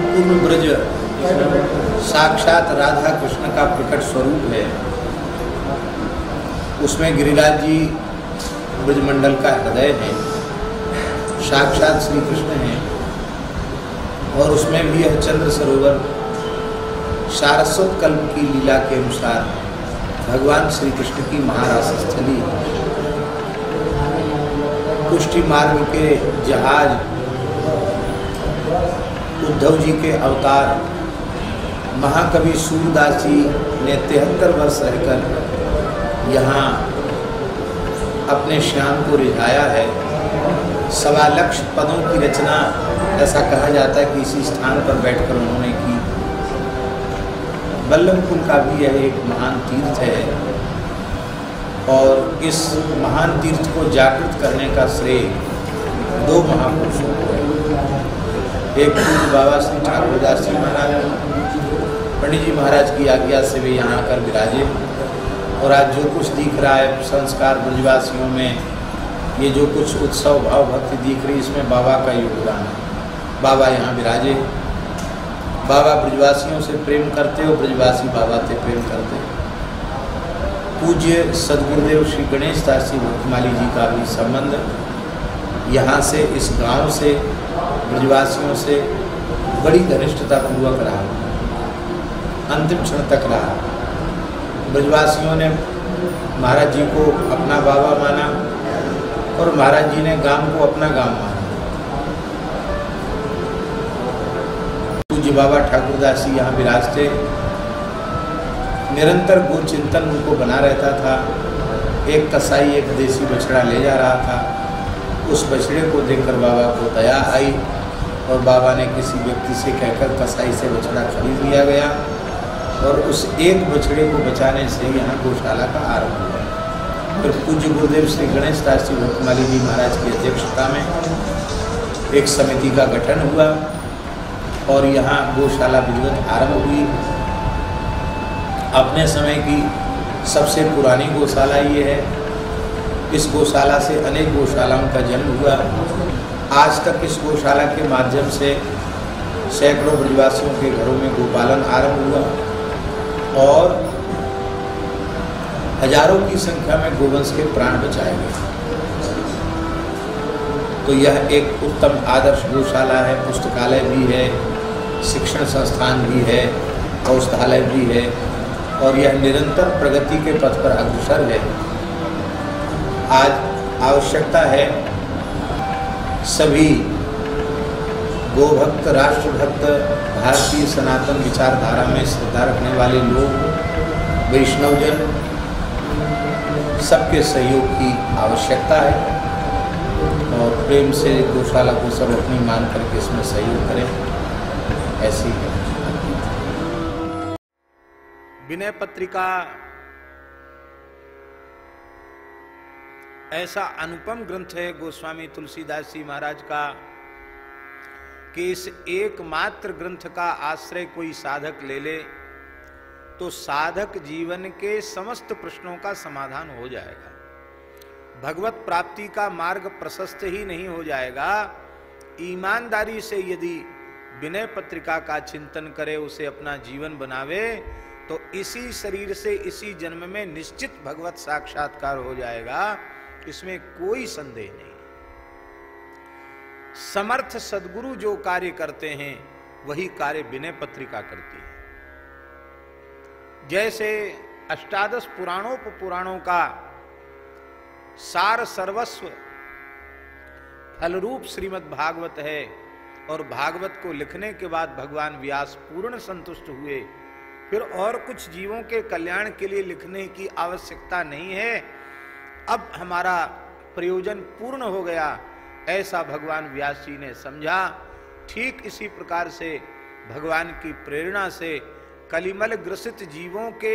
संपूर्ण ब्रज साक्षात राधा कृष्ण का प्रकट स्वरूप है। उसमें गिरिराज जी ब्रजमंडल का हृदय है, साक्षात श्री कृष्ण है। और उसमें भी यह चंद्र सरोवर सारस्वत कल्प की लीला के अनुसार भगवान श्री कृष्ण की महारास स्थली है। पुष्टि मार्ग के जहाज उद्धव जी के अवतार महाकवि सूरदास जी ने 73 वर्ष रहकर यहाँ अपने श्याम को रिझाया है। 1.25 लाख पदों की रचना ऐसा कहा जाता है कि इसी स्थान पर बैठकर उन्होंने की। वल्लभकुल का भी यह एक महान तीर्थ है और इस महान तीर्थ को जागृत करने का श्रेय 2 महापुरुषों को है। एक पूज्य बाबा श्री ठाकुरदास जी महाराज, पंडित जी महाराज की आज्ञा से वे यहाँ आकर विराजे। और आज जो कुछ दिख रहा है संस्कार ब्रजवासियों में, ये जो कुछ उत्सव भाव भक्ति दिख रही, इसमें बाबा का योगदान है। बाबा यहाँ विराजे, बाबा ब्रजवासियों से प्रेम करते हो, ब्रजवासी बाबा से प्रेम करते। पूज्य सदगुरुदेव श्री गणेश दास जी भक्तमाली जी का भी संबंध यहाँ से, इस गांव से, ब्रजवासियों से बड़ी घनिष्ठता पूर्वक रहा, अंतिम क्षण तक रहा। ब्रजवासियों ने महाराज जी को अपना बाबा माना और महाराज जी ने गांव को अपना गांव माना। पूज्य बाबा ठाकुरदास जी यहाँ विराजते, निरंतर गो चिंतन उनको बना रहता था। एक कसाई एक देसी बछड़ा ले जा रहा था, उस बछड़े को देखकर बाबा को दया आई और बाबा ने किसी व्यक्ति से कहकर कसाई से बछड़ा खरीद लिया गया और उस एक बछड़े को बचाने से यहाँ गौशाला का आरंभ हुआ। फिर पूज्य गुरुदेव श्री गणेश दास जी भक्तमाली जी महाराज की अध्यक्षता में एक समिति का गठन हुआ और यहाँ गौशाला विधिवत आरंभ हुई। अपने समय की सबसे पुरानी गौशाला ये है। इस गौशाला से अनेक गौशालाओं का जन्म हुआ। आज तक इस गौशाला के माध्यम से सैकड़ों ब्रजवासियों के घरों में गोपालन आरंभ हुआ और हजारों की संख्या में गोवंश के प्राण बचाए गए। तो यह एक उत्तम आदर्श गौशाला है। पुस्तकालय भी है, शिक्षण संस्थान भी है, औषधालय भी है और यह निरंतर प्रगति के पथ पर अग्रसर है। आज आवश्यकता है सभी गोभक्त, राष्ट्रभक्त, भारतीय सनातन विचारधारा में श्रद्धा रखने वाले लोग, वैष्णवजन, सबके सहयोग की आवश्यकता है और प्रेम से गौशाला को सब अपनी मान करके इसमें सहयोग करें। ऐसी है विनय पत्रिका। ऐसा अनुपम ग्रंथ है गोस्वामी तुलसीदास जी महाराज का कि इस एकमात्र ग्रंथ का आश्रय कोई साधक ले ले तो साधक जीवन के समस्त प्रश्नों का समाधान हो जाएगा। भगवत प्राप्ति का मार्ग प्रशस्त ही नहीं हो जाएगा, ईमानदारी से यदि विनय पत्रिका का चिंतन करे, उसे अपना जीवन बनावे तो इसी शरीर से इसी जन्म में निश्चित भगवत साक्षात्कार हो जाएगा। इसमें कोई संदेह नहीं। समर्थ सद्गुरु जो कार्य करते हैं वही कार्य विनय पत्रिका करती है। जैसे अष्टादश पुराणों का सार सर्वस्व फलरूप श्रीमद् भागवत है और भागवत को लिखने के बाद भगवान व्यास पूर्ण संतुष्ट हुए, फिर और कुछ जीवों के कल्याण के लिए लिखने की आवश्यकता नहीं है, अब हमारा प्रयोजन पूर्ण हो गया, ऐसा भगवान व्यास जी ने समझा। ठीक इसी प्रकार से भगवान की प्रेरणा से कलिमल ग्रसित जीवों के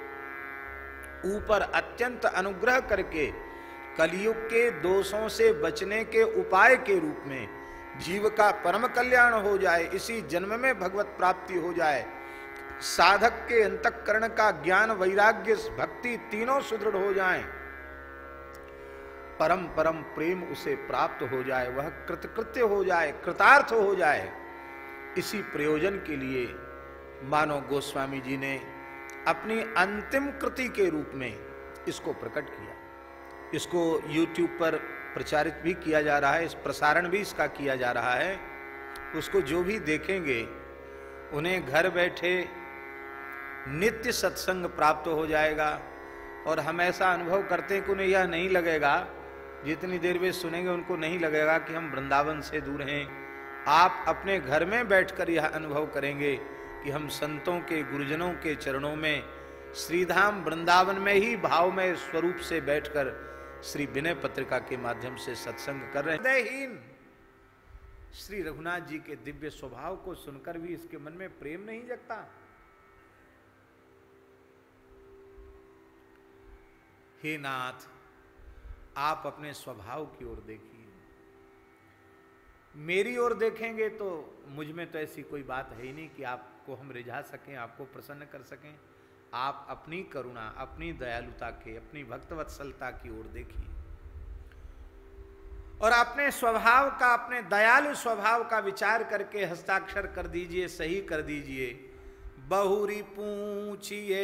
ऊपर अत्यंत अनुग्रह करके कलियुग के दोषों से बचने के उपाय के रूप में जीव का परम कल्याण हो जाए, इसी जन्म में भगवत प्राप्ति हो जाए, साधक के अंतःकरण का ज्ञान, वैराग्य, भक्ति तीनों सुदृढ़ हो जाएं, परम परम प्रेम उसे प्राप्त हो जाए, वह कृतकृत्य हो जाए, कृतार्थ हो जाए, इसी प्रयोजन के लिए मानो गोस्वामी जी ने अपनी अंतिम कृति के रूप में इसको प्रकट किया। इसको YouTube पर प्रचारित भी किया जा रहा है, इस प्रसारण भी इसका किया जा रहा है। उसको जो भी देखेंगे उन्हें घर बैठे नित्य सत्संग प्राप्त हो जाएगा। और हम ऐसा अनुभव करते हैं कि उन्हें यह नहीं लगेगा, जितनी देर वे सुनेंगे उनको नहीं लगेगा कि हम वृंदावन से दूर हैं। आप अपने घर में बैठकर यह अनुभव करेंगे कि हम संतों के, गुरुजनों के चरणों में, श्रीधाम वृंदावन में ही भावमय स्वरूप से बैठकर श्री विनय पत्रिका के माध्यम से सत्संग कर रहे हैं। हृदयहीन श्री रघुनाथ जी के दिव्य स्वभाव को सुनकर भी इसके मन में प्रेम नहीं जगता। हे नाथ, आप अपने स्वभाव की ओर देखिए। मेरी ओर देखेंगे तो मुझ में तो ऐसी कोई बात है ही नहीं कि आपको हम रिझा सकें, आपको प्रसन्न कर सकें। आप अपनी करुणा, अपनी दयालुता के, अपनी भक्तवत्सलता की ओर देखिए और अपने स्वभाव का, अपने दयालु स्वभाव का विचार करके हस्ताक्षर कर दीजिए, सही कर दीजिए। बहुरी पूछिए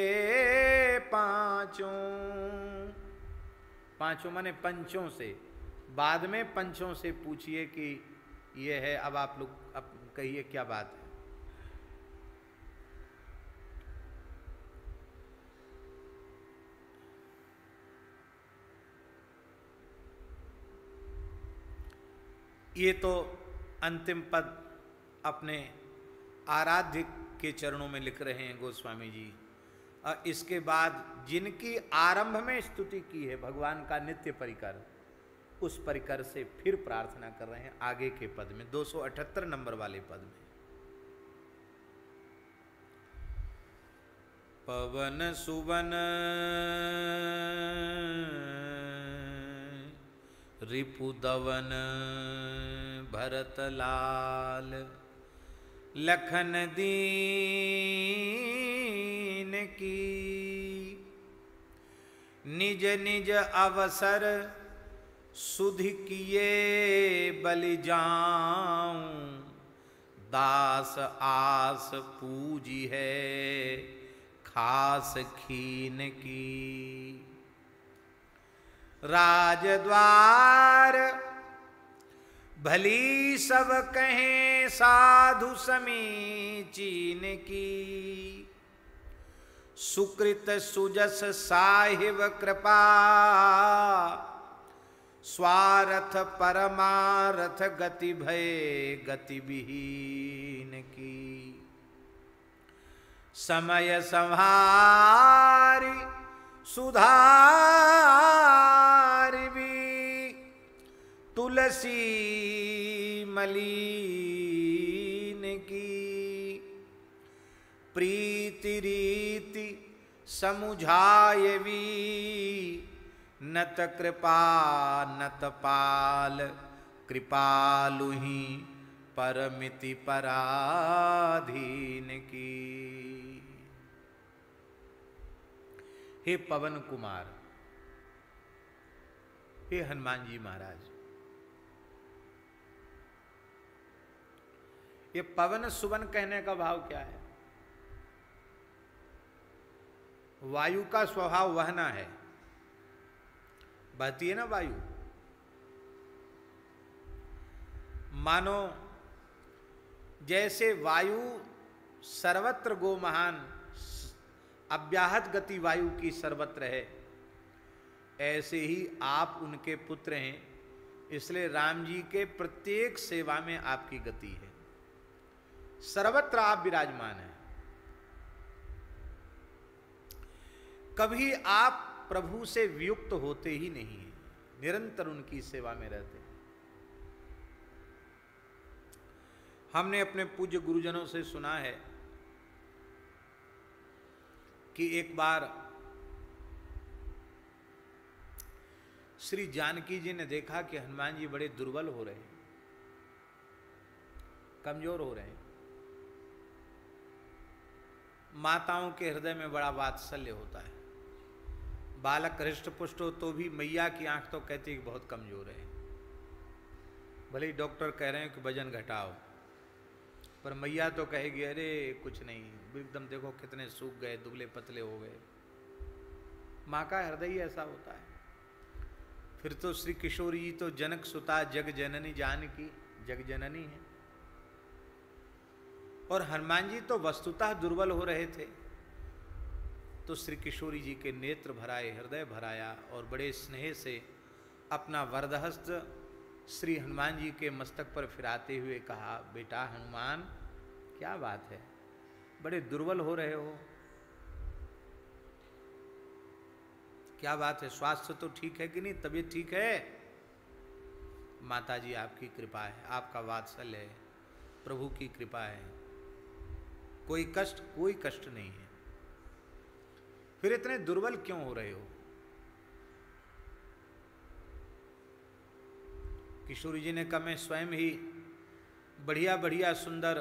पांचों माने पंचों से, बाद में पंचों से पूछिए कि ये है। अब आप लोग अब कहिए क्या बात है। ये तो अंतिम पद अपने आराध्य के चरणों में लिख रहे हैं गोस्वामी जी। और इसके बाद जिनकी आरंभ में स्तुति की है भगवान का नित्य परिकर, उस परिकर से फिर प्रार्थना कर रहे हैं आगे के पद में, 278 नंबर वाले पद में। पवन सुवन रिपुदवन भरत लाल, लखन दीन की निज निज अवसर सुधि किए बलि जाऊं, दास आस पूजी है खास खीन की। राजद्वार भली सब कहें साधु समीचीन की, सुकृत सुजस साहिब कृपा, स्वार्थ परमार्थ गति भय गति विहीन की। समय संहारी सुधार भी, तुलसी मलीन की। प्रीति रीति समुझायवी, नत कृपा नत पाल, कृपालुहि परमिति पराधीन की। हे पवन कुमार, हे हनुमान जी महाराज, ये पवन सुवन कहने का भाव क्या है? वायु का स्वभाव वहना है, बहती है ना वायु। मानो जैसे वायु सर्वत्र गो महान, अव्याहत गति वायु की सर्वत्र है, ऐसे ही आप उनके पुत्र हैं, इसलिए राम जी के प्रत्येक सेवा में आपकी गति है, सर्वत्र आप विराजमान हैं। कभी आप प्रभु से वियुक्त होते ही नहीं हैं, निरंतर उनकी सेवा में रहते हैं। हमने अपने पूज्य गुरुजनों से सुना है कि एक बार श्री जानकी जी ने देखा कि हनुमान जी बड़े दुर्बल हो रहे हैं, कमजोर हो रहे हैं। माताओं के हृदय में बड़ा वात्सल्य होता है। बालक हृष्ट पुष्ट हो तो भी मैया की आंख तो कहती है कि बहुत कमजोर है। भले ही डॉक्टर कह रहे हैं कि वजन घटाओ, पर मैया तो कहेगी अरे कुछ नहीं, एकदम देखो कितने सूख गए, दुबले पतले हो गए। माँ का हृदय ऐसा होता है। फिर तो श्री किशोरी जी तो जनक सुता जग जननी जानकी, जग जननी है। और हनुमान जी तो वस्तुतः दुर्बल हो रहे थे, तो श्री किशोरी जी के नेत्र भराए, हृदय भराया और बड़े स्नेह से अपना वरदहस्त श्री हनुमान जी के मस्तक पर फिराते हुए कहा, बेटा हनुमान क्या बात है, बड़े दुर्बल हो रहे हो, क्या बात है, स्वास्थ्य तो ठीक है कि नहीं, तबीयत ठीक है? माता जी आपकी कृपा है, आपका वात्सल्य है, प्रभु की कृपा है, कोई कष्ट नहीं है। फिर इतने दुर्बल क्यों हो रहे हो? किशोरी जी ने कहा, मैं स्वयं ही बढ़िया बढ़िया सुंदर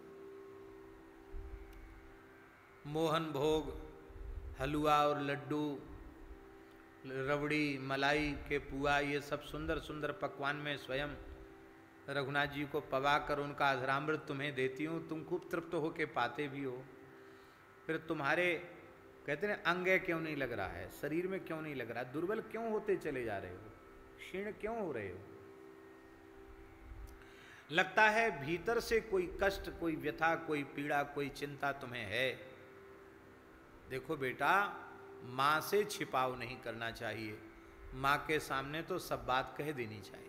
मोहन भोग, हलवा और लड्डू, रबड़ी, मलाई के पुआ, ये सब सुंदर सुंदर पकवान में स्वयं रघुनाथ जी को पवा कर उनका अधरामृत तुम्हें देती हूँ, तुम खूब तृप्त होके पाते भी हो। फिर तुम्हारे कहते हैं अंग क्यों नहीं लग रहा है, शरीर में क्यों नहीं लग रहा, दुर्बल क्यों होते चले जा रहे हो, क्षीण क्यों हो रहे हो? लगता है भीतर से कोई कष्ट, कोई व्यथा, कोई पीड़ा, कोई चिंता तुम्हें है। देखो बेटा, माँ से छिपाव नहीं करना चाहिए, माँ के सामने तो सब बात कह देनी चाहिए।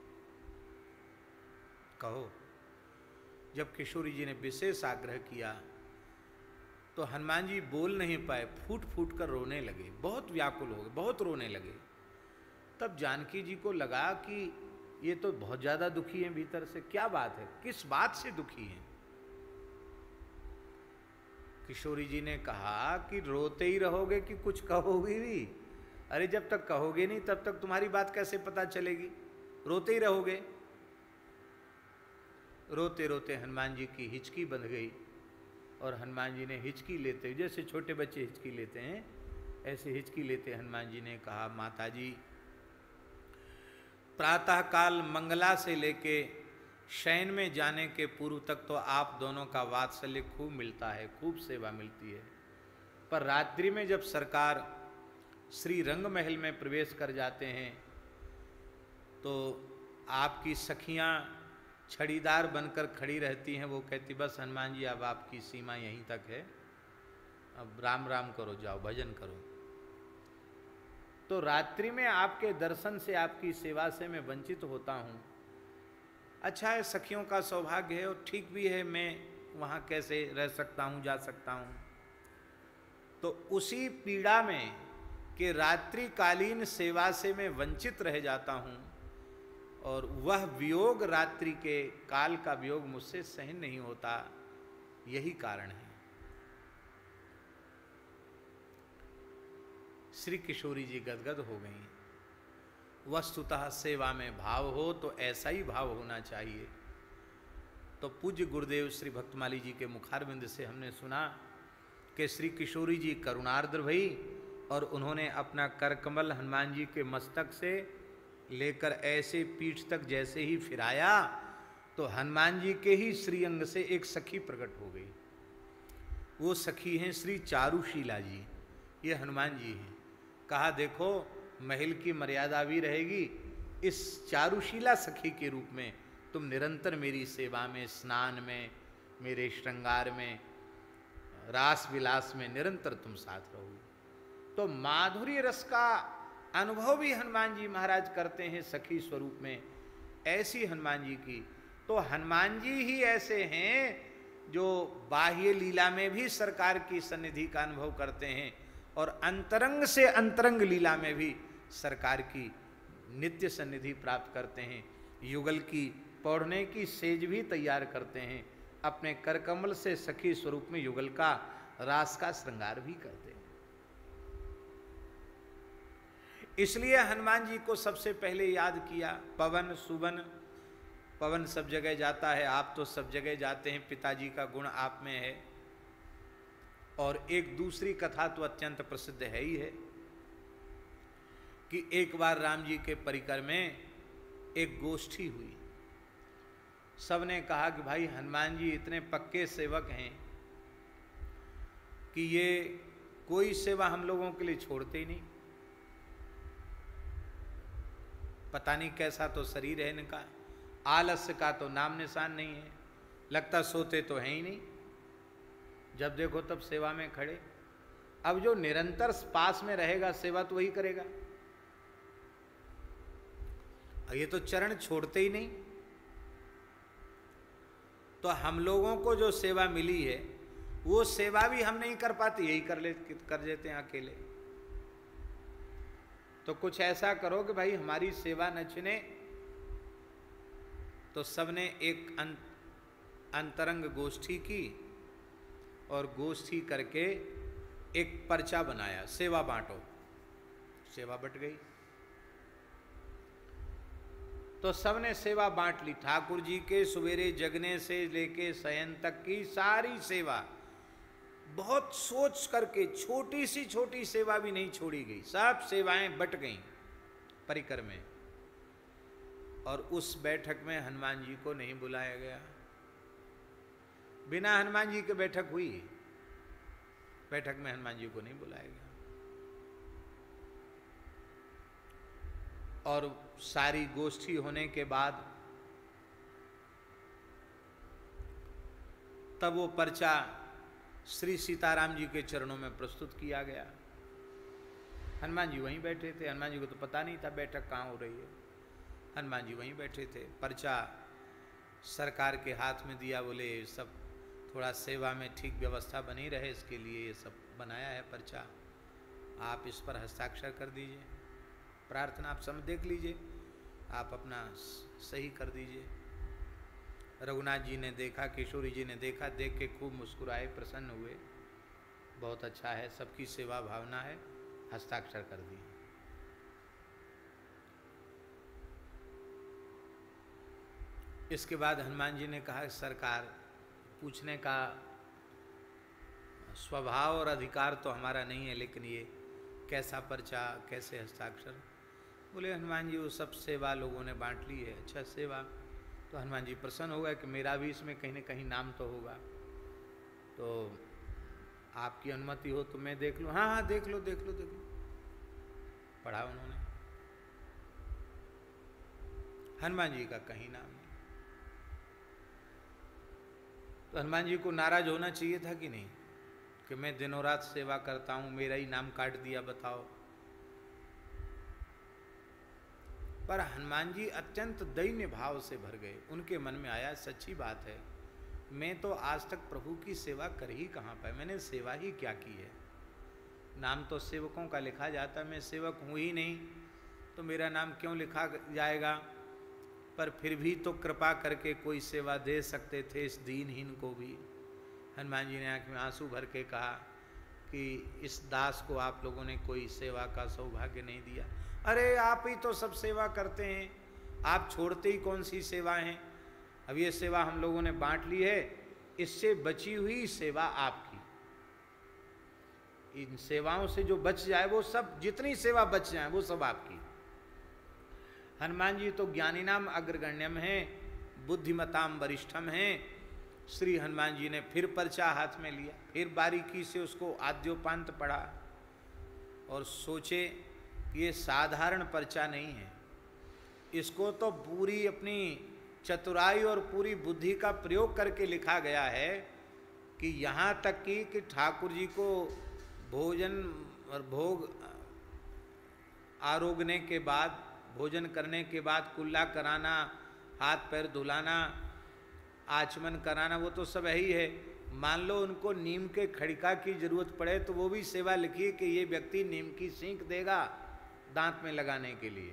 कहो। जब किशोरी जी ने विशेष आग्रह किया तो हनुमान जी बोल नहीं पाए, फूट फूट कर रोने लगे, बहुत व्याकुल हो गए, बहुत रोने लगे। तब जानकी जी को लगा कि ये तो बहुत ज्यादा दुखी हैं भीतर से, क्या बात है, किस बात से दुखी हैं? किशोरी जी ने कहा कि रोते ही रहोगे कि कुछ कहोगे भी? अरे जब तक कहोगे नहीं तब तक तुम्हारी बात कैसे पता चलेगी, रोते ही रहोगे। रोते रोते हनुमान जी की हिचकी बंध गई और हनुमान जी ने हिचकी लेते, जैसे छोटे बच्चे हिचकी लेते हैं ऐसे हिचकी लेते हनुमान जी ने कहा, माता जी प्रातःकाल मंगला से लेके शयन में जाने के पूर्व तक तो आप दोनों का वात्सल्य खूब मिलता है, खूब सेवा मिलती है, पर रात्रि में जब सरकार श्री रंग महल में प्रवेश कर जाते हैं तो आपकी सखियां छड़ीदार बनकर खड़ी रहती हैं। वो कहती बस हनुमान जी अब आपकी सीमा यहीं तक है, अब राम राम करो, जाओ भजन करो। तो रात्रि में आपके दर्शन से, आपकी सेवा से मैं वंचित होता हूँ। अच्छा है, सखियों का सौभाग्य है और ठीक भी है, मैं वहाँ कैसे रह सकता हूँ, जा सकता हूँ। तो उसी पीड़ा में कि रात्रिकालीन सेवा से मैं वंचित रह जाता हूँ और वह वियोग, रात्रि के काल का वियोग मुझसे सहन नहीं होता, यही कारण है। श्री किशोरी जी गदगद हो गई। वस्तुतः सेवा में भाव हो तो ऐसा ही भाव होना चाहिए। तो पूज्य गुरुदेव श्री भक्तमाली जी के मुखारविंद से हमने सुना कि श्री किशोरी जी करुणार्द्र भई और उन्होंने अपना करकमल हनुमान जी के मस्तक से लेकर ऐसे पीठ तक जैसे ही फिराया तो हनुमान जी के ही श्रीअंग से एक सखी प्रकट हो गई। वो सखी हैं श्री चारुशीला जी, ये हनुमान जी हैं। कहा देखो महल की मर्यादा भी रहेगी, इस चारुशीला सखी के रूप में तुम निरंतर मेरी सेवा में, स्नान में, मेरे श्रृंगार में, रास विलास में निरंतर तुम साथ रहोगे। तो माधुर्य रस का अनुभव भी हनुमान जी महाराज करते हैं सखी स्वरूप में, ऐसी हनुमान जी की। तो हनुमान जी ही ऐसे हैं जो बाह्य लीला में भी सरकार की सन्निधि का अनुभव करते हैं और अंतरंग से अंतरंग लीला में भी सरकार की नित्य सन्निधि प्राप्त करते हैं। युगल की पौढ़ने की सेज भी तैयार करते हैं, अपने करकमल से सखी स्वरूप में युगल का रास का श्रृंगार भी करते हैं। इसलिए हनुमान जी को सबसे पहले याद किया। पवन सुवन, पवन सब जगह जाता है, आप तो सब जगह जाते हैं, पिताजी का गुण आप में है। और एक दूसरी कथा तो अत्यंत प्रसिद्ध है ही है कि एक बार राम जी के परिकर में एक गोष्ठी हुई। सबने कहा कि भाई हनुमान जी इतने पक्के सेवक हैं कि ये कोई सेवा हम लोगों के लिए छोड़ते ही नहीं। पता नहीं कैसा तो शरीर है इनका, आलस्य का तो नाम निशान नहीं है, लगता सोते तो हैं ही नहीं, जब देखो तब सेवा में खड़े। अब जो निरंतर पास में रहेगा सेवा तो वही करेगा, ये तो चरण छोड़ते ही नहीं। तो हम लोगों को जो सेवा मिली है वो सेवा भी हम नहीं कर पाते, यही कर लेते हैं अकेले। तो कुछ ऐसा करो कि भाई हमारी सेवा न छिने। तो सबने एक अंतरंग गोष्ठी की और गोष्ठी करके एक पर्चा बनाया, सेवा बांटो। सेवा बट गई। तो सबने सेवा बांट ली। ठाकुर जी के सवेरे जगने से लेके शयन तक की सारी सेवा, बहुत सोच करके छोटी सेवा भी नहीं छोड़ी गई, सब सेवाएं बट गईं परिकर में। और उस बैठक में हनुमान जी को नहीं बुलाया गया। बिना हनुमान जी के बैठक हुई, बैठक में हनुमान जी को नहीं बुलाया गया। और सारी गोष्ठी होने के बाद तब वो पर्चा श्री सीताराम जी के चरणों में प्रस्तुत किया गया। हनुमान जी वहीं बैठे थे। हनुमान जी को तो पता नहीं था बैठक कहाँ हो रही है। हनुमान जी वहीं बैठे थे। पर्चा सरकार के हाथ में दिया, बोले सब थोड़ा सेवा में ठीक व्यवस्था बनी रहे इसके लिए ये सब बनाया है पर्चा, आप इस पर हस्ताक्षर कर दीजिए। प्रार्थना आप सब देख लीजिए, आप अपना सही कर दीजिए। रघुनाथ जी ने देखा, किशोरी जी ने देखा, देख के खूब मुस्कुराए, प्रसन्न हुए, बहुत अच्छा है, सबकी सेवा भावना है, हस्ताक्षर कर दिए। इसके बाद हनुमान जी ने कहा सरकार, पूछने का स्वभाव और अधिकार तो हमारा नहीं है, लेकिन ये कैसा पर्चा, कैसे हस्ताक्षर? बोले हनुमान जी वो सब सेवा लोगों ने बांट ली है। अच्छा सेवा, तो हनुमान जी प्रसन्न हो गए कि मेरा भी इसमें कहीं न कहीं नाम तो होगा, तो आपकी अनुमति हो तो मैं देख लूँ। हाँ हाँ देख लो देख लो देख लो। पढ़ा उन्होंने, हनुमान जी का कहीं नाम नहीं। तो हनुमान जी को नाराज होना चाहिए था कि नहीं, कि मैं दिनों रात सेवा करता हूँ, मेरा ही नाम काट दिया, बताओ। पर हनुमान जी अत्यंत दैन्य भाव से भर गए। उनके मन में आया सच्ची बात है, मैं तो आज तक प्रभु की सेवा कर ही कहाँ पाया, मैंने सेवा ही क्या की है। नाम तो सेवकों का लिखा जाता, मैं सेवक हूँ ही नहीं, तो मेरा नाम क्यों लिखा जाएगा। पर फिर भी तो कृपा करके कोई सेवा दे सकते थे इस दीनहीन को भी। हनुमान जी ने आँख में आंसू भर के कहा कि इस दास को आप लोगों ने कोई सेवा का सौभाग्य नहीं दिया। अरे आप ही तो सब सेवा करते हैं, आप छोड़ते ही कौन सी सेवा हैं। अब ये सेवा हम लोगों ने बांट ली है, इससे बची हुई सेवा आपकी। इन सेवाओं से जो बच जाए वो सब, जितनी सेवा बच जाए वो सब आपकी। हनुमान जी तो ज्ञानीनाम अग्रगण्यम हैं, बुद्धिमताम वरिष्ठम हैं। श्री हनुमान जी ने फिर पर्चा हाथ में लिया, फिर बारीकी से उसको आद्योपांत पढ़ा और सोचे ये साधारण पर्चा नहीं है, इसको तो पूरी अपनी चतुराई और पूरी बुद्धि का प्रयोग करके लिखा गया है कि यहाँ तक कि ठाकुर जी को भोजन और भोग आरोगने के बाद, भोजन करने के बाद कुल्ला कराना, हाथ पैर धुलाना, आचमन कराना, वो तो सब यही है। मान लो उनको नीम के खड़िका की जरूरत पड़े तो वो भी सेवा लिखी कि ये व्यक्ति नीम की सींक देगा दांत में लगाने के लिए।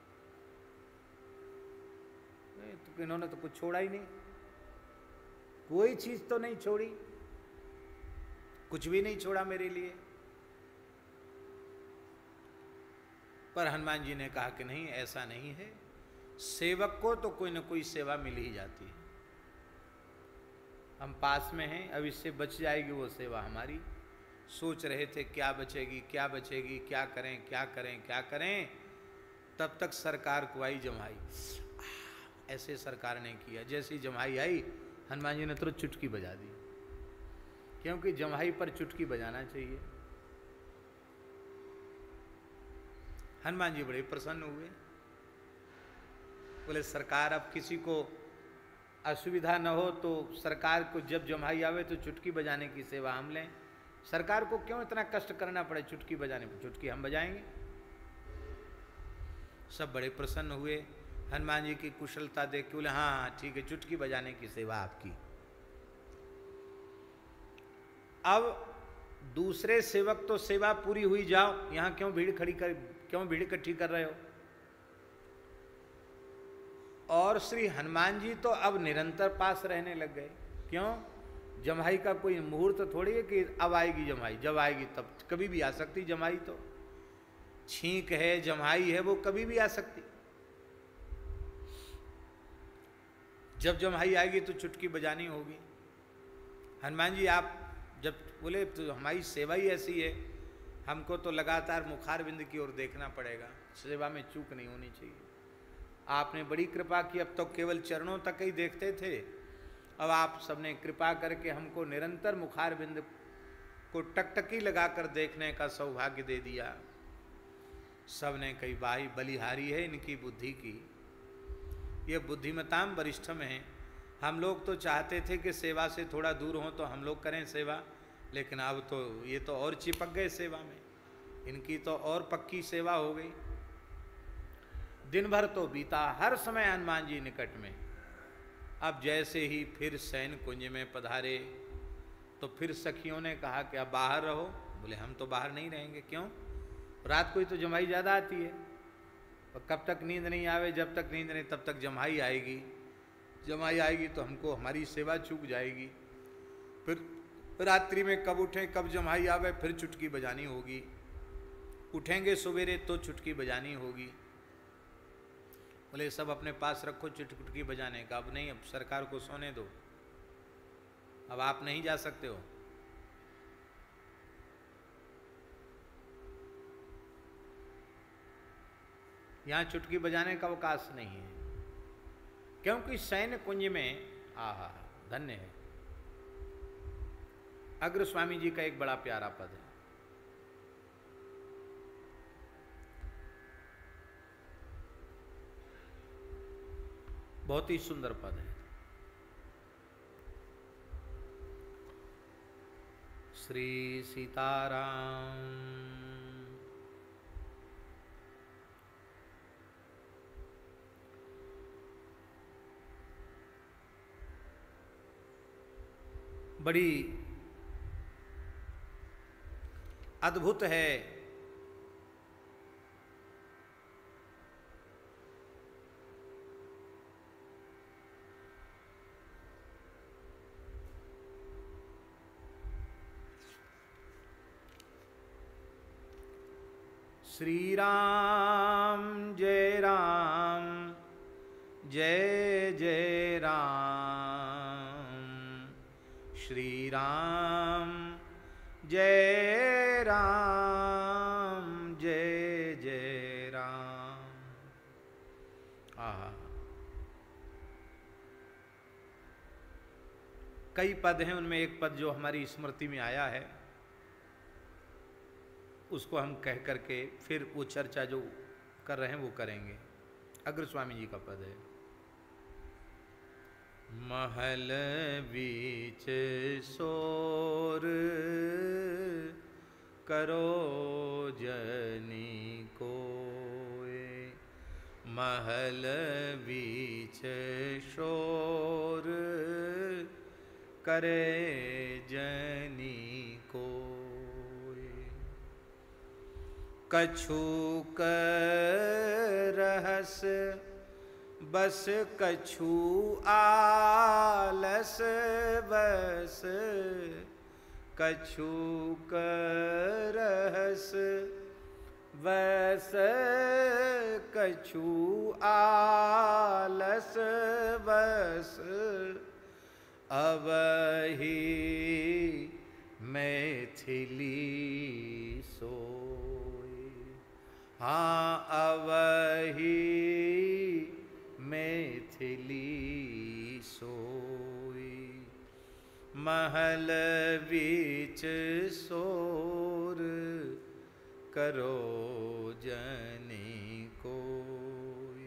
तो इन्होंने तो कुछ छोड़ा ही नहीं, कोई चीज तो नहीं छोड़ी, कुछ भी नहीं छोड़ा मेरे लिए। पर हनुमान जी ने कहा कि नहीं, ऐसा नहीं है, सेवक को तो कोई ना कोई सेवा मिल ही जाती है। हम पास में हैं, अब इससे बच जाएगी वो सेवा हमारी। सोच रहे थे क्या बचेगी क्या बचेगी, क्या करें क्या करें क्या करें, तब तक सरकार को आई जमाई। ऐसे सरकार ने किया। जैसी जम्हाई आई, हनुमान जी ने तुरंत चुटकी बजा दी, क्योंकि जम्हाई पर चुटकी बजाना चाहिए। हनुमान जी बड़े प्रसन्न हुए, बोले सरकार अब किसी को असुविधा न हो तो सरकार को जब जम्हाई आवे तो चुटकी बजाने की सेवा हम लें। सरकार को क्यों इतना कष्ट करना पड़े चुटकी बजाने पर, चुटकी हम बजाएंगे। सब बड़े प्रसन्न हुए, हनुमान जी की कुशलता देख के बोले हाँ ठीक है, चुटकी बजाने की सेवा आपकी। अब दूसरे सेवक तो सेवा पूरी हुई, जाओ, यहां क्यों भीड़ इकट्ठी कर रहे हो। और श्री हनुमान जी तो अब निरंतर पास रहने लग गए। क्यों? जम्हाई का कोई मुहूर्त थोड़ी है कि अब आएगी जम्हाई, जब आएगी तब, कभी भी आ सकती जम्हाई। तो छींक है, जम्हाई है, वो कभी भी आ सकती। जब जम्हाई आएगी तो चुटकी बजानी होगी। हनुमान जी आप जब बोले तो हमारी सेवा ही ऐसी है, हमको तो लगातार मुखार बिंद की ओर देखना पड़ेगा, सेवा में चूक नहीं होनी चाहिए। आपने बड़ी कृपा की, अब तो केवल चरणों तक ही देखते थे, अब आप सबने कृपा करके हमको निरंतर मुखार बिंद को टकटकी लगाकर देखने का सौभाग्य दे दिया। सबने कही भाई बलिहारी है इनकी बुद्धि की, ये बुद्धिमताम वरिष्ठ में है। हम लोग तो चाहते थे कि सेवा से थोड़ा दूर हों तो हम लोग करें सेवा, लेकिन अब तो ये तो और चिपक गए सेवा में, इनकी तो और पक्की सेवा हो गई। दिन भर तो बीता, हर समय हनुमान जी निकट में। अब जैसे ही फिर सैन कुंज में पधारे तो फिर सखियों ने कहा कि अब बाहर रहो। बोले हम तो बाहर नहीं रहेंगे। क्यों? रात को ही तो जम्हाई ज़्यादा आती है, और कब तक नींद नहीं आवे, जब तक नींद नहीं तब तक जम्हाई आएगी। जम्हाई आएगी तो हमको हमारी सेवा चूक जाएगी। फिर रात्रि में कब उठें, कब जम्हाई आवे, फिर चुटकी बजानी होगी। उठेंगे सवेरे तो चुटकी बजानी होगी। बोले सब अपने पास रखो चुटकी बजाने का, अब नहीं, अब सरकार को सोने दो, अब आप नहीं जा सकते हो। यहां चुटकी बजाने का अवकाश नहीं है, क्योंकि सैन्य कुंज में आहा धन्य है। अग्र स्वामी जी का एक बड़ा प्यारा पद है, बहुत ही सुंदर पद है। श्री सीताराम। बड़ी अद्भुत है श्री राम जय राम जय जय राम, श्री राम जय राम जय जय राम। आहा, कई पद हैं, उनमें एक पद जो हमारी स्मृति में आया है उसको हम कह करके फिर वो चर्चा जो कर रहे हैं वो करेंगे। अग्र स्वामी जी का पद है। महल बीच सोर करो जनी कोय, महल बीच शोर करे जनी को, कछु रहस बस कछु आलस बस, कछु रहस बस कछु आलस बस, अबहि मैथिली सोई। हाँ अबहि मैथिली महल बीच शोर करो जनी कोई।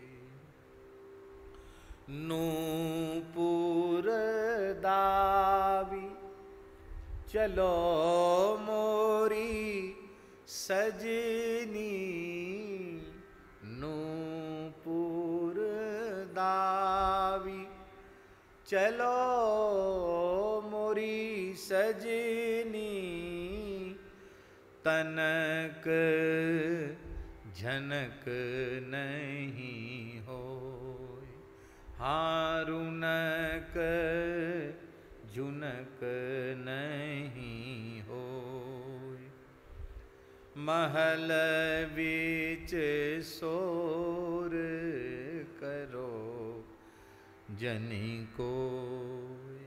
नूपुर दावी चलो मोरी सजनी। नूपुर दावी चलो मोरी सजनी। तनक झनक नहीं होय, हारुनक झुनक नहीं होय। महल बीच शोर करो जनी कोय।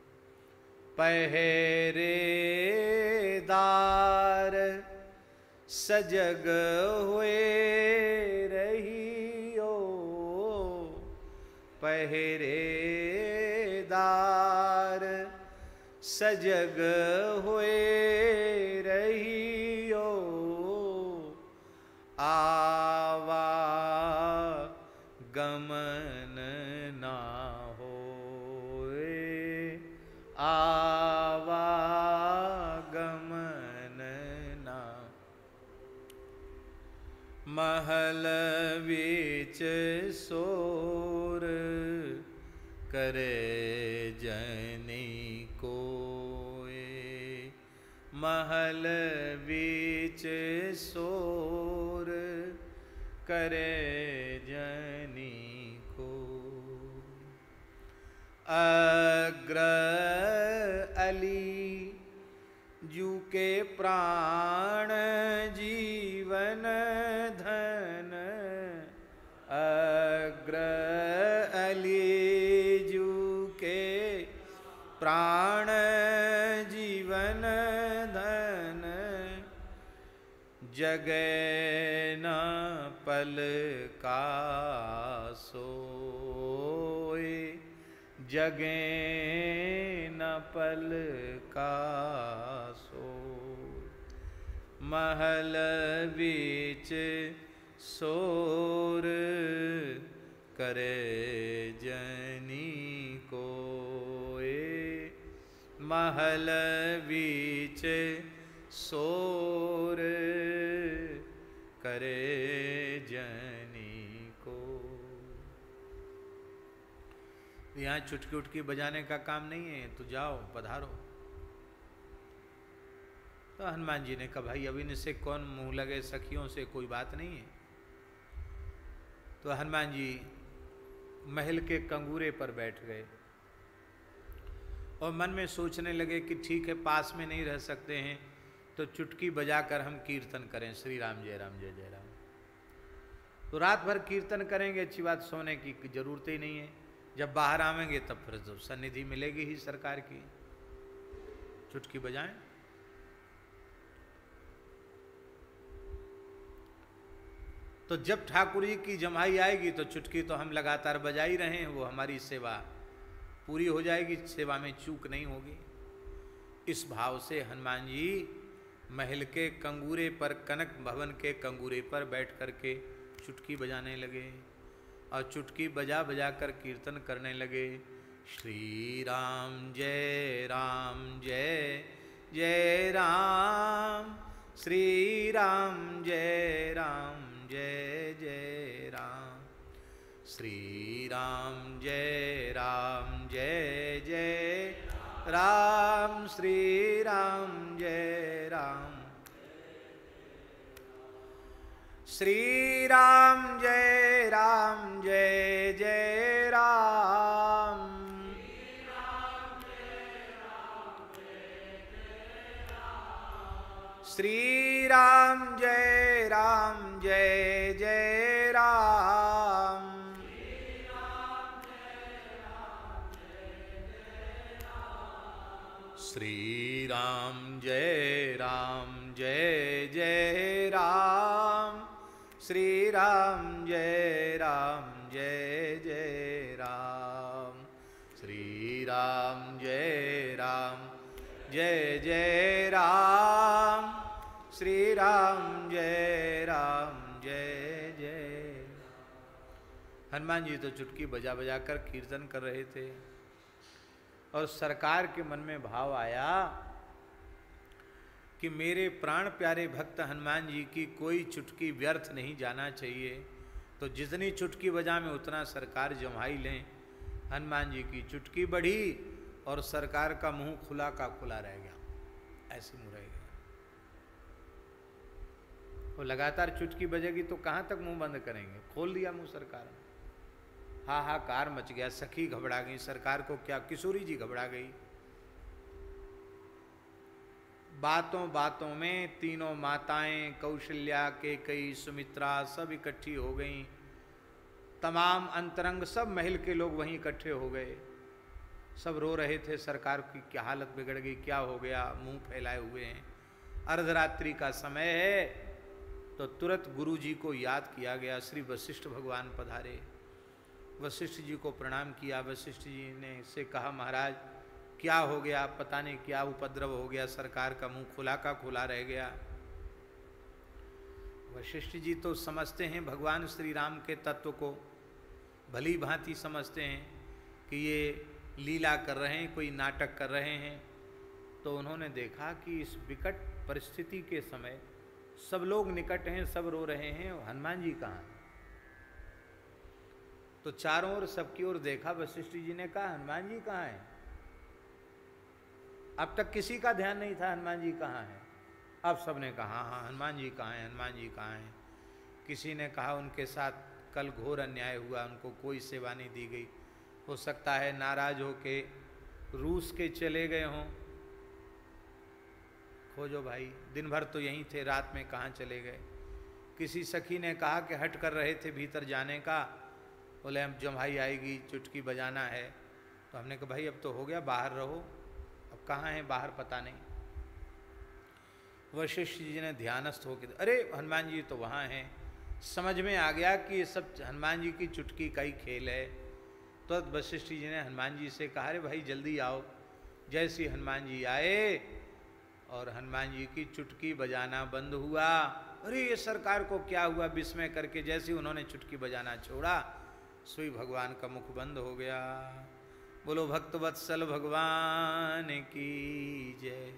पहरेदार सजग हुए रहियो। पहरेदार सजग हुए रहियो। आवा गमन ना होए, आवागमन ना। महल बीच शोर करे जनी कोय। महल बीच शोर करे जनी को। अग्र अली जू के प्राण जीवन धन। अग्र अली जू के प्राण जीवन धन। जगै न पल का सोए, जगे न पल का सोए। महल बीच शोर करे जनी कोय। महल बीच शोर करे जनी को। यहाँ चुटकी उटकी बजाने का काम नहीं है, तो जाओ पधारो। तो हनुमान जी ने कहा भाई अब इनसे कौन मुंह लगे, सखियों से कोई बात नहीं है। तो हनुमान जी महल के कंगूरे पर बैठ गए और मन में सोचने लगे कि ठीक है पास में नहीं रह सकते हैं तो चुटकी बजाकर हम कीर्तन करें, श्री राम जय राम जय जय राम। तो रात भर कीर्तन करेंगे, अच्छी बात, सोने की जरूरत ही नहीं है। जब बाहर आवेंगे तब फिर तो सन्निधि मिलेगी ही सरकार की। चुटकी बजाएं। तो जब ठाकुर जी की जमाई आएगी तो चुटकी तो हम लगातार बजा ही रहे हैं, वो हमारी सेवा पूरी हो जाएगी, सेवा में चूक नहीं होगी। इस भाव से हनुमान जी महल के कंगूरे पर, कनक भवन के कंगूरे पर बैठ करके चुटकी बजाने लगे और चुटकी बजा बजा कर कीर्तन करने लगे। श्री राम जय जय राम, श्री राम जय जय जय राम, श्री राम जय जय राम, श्री राम जय राम, श्री राम जय जय राम, श्री राम जय जय राम, श्री राम जय जय राम, श्री राम जय जय राम, श्री राम जय जय जय राम, श्री राम जय राम जय जय। हनुमान जी तो चुटकी बजा बजा कर कीर्तन कर रहे थे और सरकार के मन में भाव आया कि मेरे प्राण प्यारे भक्त हनुमान जी की कोई चुटकी व्यर्थ नहीं जाना चाहिए, तो जितनी चुटकी बजा में उतना सरकार जमाई लें। हनुमान जी की चुटकी बढ़ी और सरकार का मुंह खुला का खुला रह गया, ऐसे मुंह रह गया। वो लगातार चुटकी बजेगी तो कहाँ तक मुंह बंद करेंगे, खोल दिया मुंह सरकार ने। हाहाकार मच गया, सखी घबरा गई, सरकार को क्या, किशोरी जी घबरा गई। बातों बातों में तीनों माताएं कौशल्या, केकई, सुमित्रा सब इकट्ठी हो गईं। तमाम अंतरंग सब महल के लोग वहीं इकट्ठे हो गए। सब रो रहे थे, सरकार की क्या हालत बिगड़ गई, क्या हो गया, मुंह फैलाए हुए हैं। अर्धरात्रि का समय है तो तुरंत गुरु जी को याद किया गया। श्री वशिष्ठ भगवान पधारे, वशिष्ठ जी को प्रणाम किया। वशिष्ठ जी ने से कहा, महाराज क्या हो गया, पता नहीं क्या उपद्रव हो गया, सरकार का मुंह खुला का खुला रह गया। वशिष्ठ जी तो समझते हैं भगवान श्री राम के तत्व को, भली भांति समझते हैं कि ये लीला कर रहे हैं, कोई नाटक कर रहे हैं। तो उन्होंने देखा कि इस विकट परिस्थिति के समय सब लोग निकट हैं, सब रो रहे हैं, हनुमान जी कहाँ हैं? तो चारों ओर सबकी ओर देखा। वशिष्ठ जी ने कहा, हनुमान जी कहाँ हैं? अब तक किसी का ध्यान नहीं था हनुमान जी कहाँ हैं। अब सबने कहा, हाँ हनुमान जी कहाँ हैं, हनुमान जी कहाँ हैं। किसी ने कहा उनके साथ कल घोर अन्याय हुआ, उनको कोई सेवा नहीं दी गई, हो सकता है नाराज होके रूस के चले गए हों। खोजो भाई, दिन भर तो यहीं थे, रात में कहाँ चले गए। किसी सखी ने कहा कि हट कर रहे थे भीतर जाने का, बोले हम जम्हाई आएगी, चुटकी बजाना है। तो हमने कहा भाई अब तो हो गया, बाहर रहो। अब कहाँ हैं बाहर पता नहीं। वशिष्ठ जी ने ध्यानस्थ होकर, अरे हनुमान जी तो वहाँ हैं। समझ में आ गया कि ये सब हनुमान जी की चुटकी का ही खेल है। तो वशिष्ठ जी ने हनुमान जी से कहा, अरे भाई जल्दी आओ। जैसे हनुमान जी आए और हनुमान जी की चुटकी बजाना बंद हुआ। अरे ये सरकार को क्या हुआ, विस्मय करके जैसे उन्होंने चुटकी बजाना छोड़ा, सोई भगवान का मुख बंद हो गया। बोलो भक्तवत्सल भगवान की जय।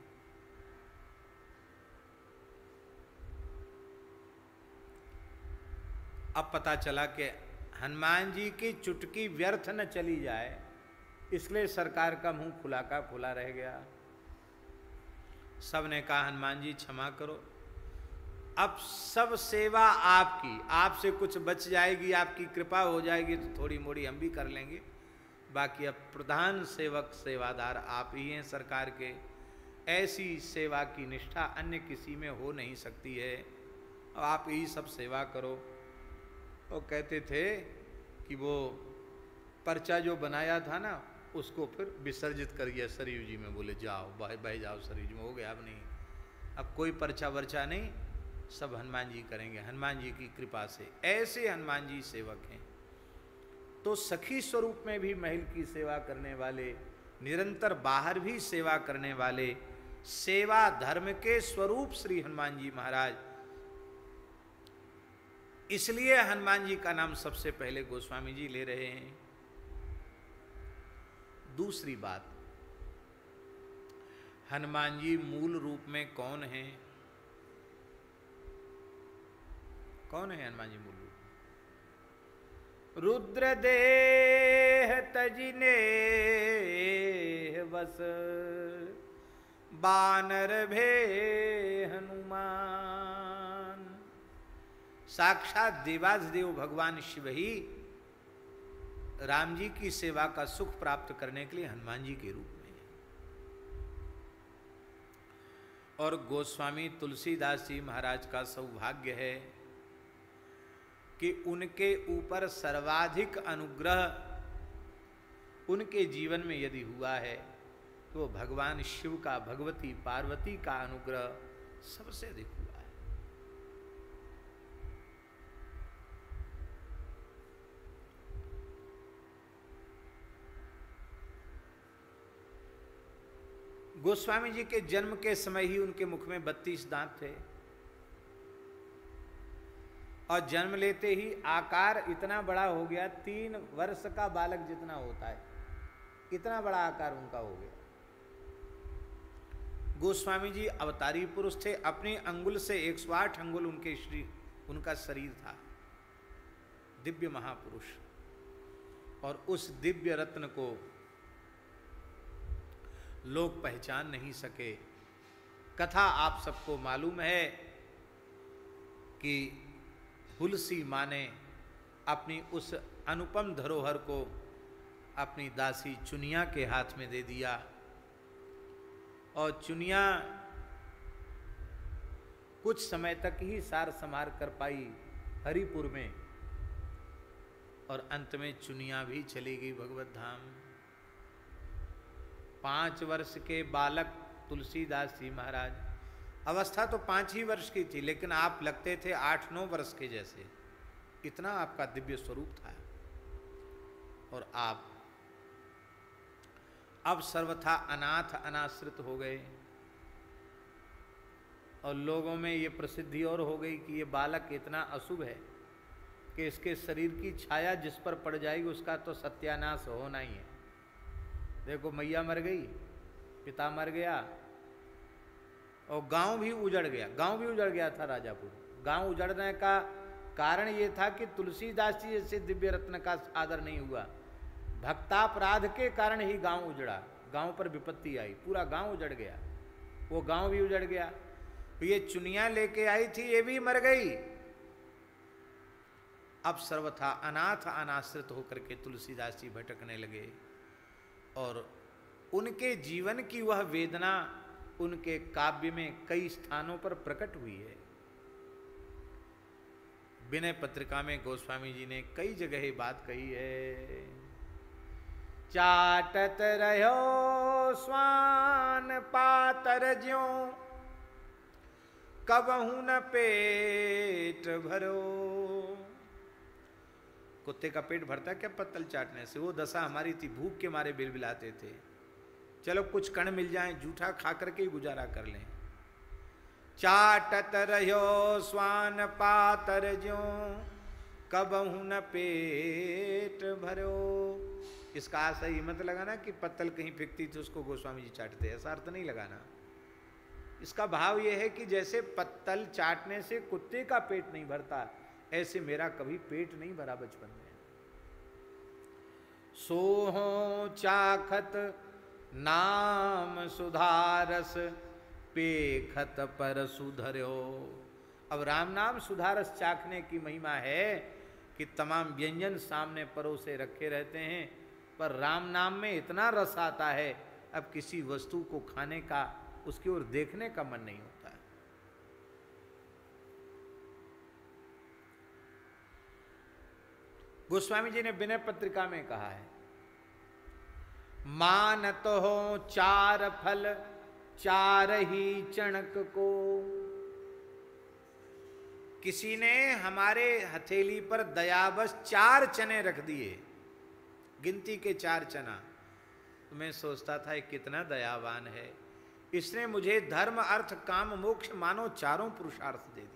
अब पता चला कि हनुमान जी की चुटकी व्यर्थ न चली जाए, इसलिए सरकार का मुंह खुला का खुला रह गया। सब ने कहा, हनुमान जी क्षमा करो, अब सब सेवा आपकी, आपसे कुछ बच जाएगी, आपकी कृपा हो जाएगी तो थोड़ी मोड़ी हम भी कर लेंगे, बाकी अब प्रधान सेवक सेवादार आप ही हैं सरकार के। ऐसी सेवा की निष्ठा अन्य किसी में हो नहीं सकती है, अब आप ही सब सेवा करो। वो कहते थे कि वो पर्चा जो बनाया था ना, उसको फिर विसर्जित करिए सरयू जी में। बोले जाओ बह जाओ सरयू जी में, हो गया अब नहीं, अब कोई पर्चा वर्चा नहीं, सब हनुमान जी करेंगे, हनुमान जी की कृपा से। ऐसे हनुमान जी सेवक हैं। तो सखी स्वरूप में भी महल की सेवा करने वाले, निरंतर बाहर भी सेवा करने वाले, सेवा धर्म के स्वरूप श्री हनुमान जी महाराज। इसलिए हनुमान जी का नाम सबसे पहले गोस्वामी जी ले रहे हैं। दूसरी बात, हनुमान जी मूल रूप में कौन है? कौन है हनुमान जी मूल रूप? रुद्र देह तजिने बस, बानर भे हनुमान। साक्षात देवाधिदेव भगवान शिव ही राम जी की सेवा का सुख प्राप्त करने के लिए हनुमान जी के रूप में है। और गोस्वामी तुलसीदास जी महाराज का सौभाग्य है कि उनके ऊपर सर्वाधिक अनुग्रह उनके जीवन में यदि हुआ है तो भगवान शिव का, भगवती पार्वती का अनुग्रह सबसे अधिक हुआ है। गोस्वामी जी के जन्म के समय ही उनके मुख में 32 दांत थे और जन्म लेते ही आकार इतना बड़ा हो गया, 3 वर्ष का बालक जितना होता है इतना बड़ा आकार उनका हो गया। गोस्वामी जी अवतारी पुरुष थे, अपने अंगुल से 108 अंगुल उनका शरीर था, दिव्य महापुरुष। और उस दिव्य रत्न को लोग पहचान नहीं सके। कथा आप सबको मालूम है कि तुलसी माँ ने अपनी उस अनुपम धरोहर को अपनी दासी चुनिया के हाथ में दे दिया और चुनिया कुछ समय तक ही सार संभार कर पाई हरिपुर में, और अंत में चुनिया भी चली गई भगवत धाम। 5 वर्ष के बालक तुलसीदास जी महाराज, अवस्था तो 5 ही वर्ष की थी, लेकिन आप लगते थे 8-9 वर्ष के जैसे, इतना आपका दिव्य स्वरूप था। और आप अब सर्वथा अनाथ अनाश्रित हो गए और लोगों में ये प्रसिद्धि और हो गई कि ये बालक इतना अशुभ है कि इसके शरीर की छाया जिस पर पड़ जाएगी उसका तो सत्यानाश होना ही है। देखो मैया मर गई, पिता मर गया और गांव भी उजड़ गया। गांव भी उजड़ गया था राजापुर। गांव उजड़ने का कारण ये था कि तुलसीदास जी जैसे दिव्य रत्न का आदर नहीं हुआ। भक्तापराध के कारण ही गांव उजड़ा, गांव पर विपत्ति आई, पूरा गांव उजड़ गया, वो गांव भी उजड़ गया। तो ये चुनिया लेके आई थी, ये भी मर गई। अब सर्वथा अनाथ अनाश्रित होकर के तुलसीदास जी भटकने लगे और उनके जीवन की वह वेदना उनके काव्य में कई स्थानों पर प्रकट हुई है। विनय पत्रिका में गोस्वामी जी ने कई जगह ये बात कही है। चाटत रहो स्वान पातर ज्यों, कबहू न पेट भरो। कुत्ते का पेट भरता क्या पत्तल चाटने से? वो दशा हमारी थी, भूख के मारे बिलबिलाते थे। चलो कुछ कण मिल जाए, जूठा खा करके ही गुजारा कर लें। चाटत रहो स्वान पातर ज्यों, कबहू न पेट भरो। इसका आशय ये मत लगाना कि पत्तल कहीं फेंकती थी उसको गोस्वामी जी चाटते, ऐसा अर्थ नहीं लगाना। इसका भाव यह है कि जैसे पत्तल चाटने से कुत्ते का पेट नहीं भरता, ऐसे मेरा कभी पेट नहीं भरा बचपन में। सोहो चाखत नाम सुधारस, पेखत पर सुधर्यो। अब राम नाम सुधारस चाखने की महिमा है कि तमाम व्यंजन सामने परोसे रखे रहते हैं, पर राम नाम में इतना रस आता है अब किसी वस्तु को खाने का, उसकी ओर देखने का मन नहीं होता। गोस्वामी जी ने विनय पत्रिका में कहा है, मानत हो 4 फल 4 ही चणक को। किसी ने हमारे हथेली पर दयावश 4 चने रख दिए, गिनती के 4 चना। तो मैं सोचता था कितना दयावान है, इसने मुझे धर्म अर्थ काम मोक्ष मानो 4 पुरुषार्थ दे दिए।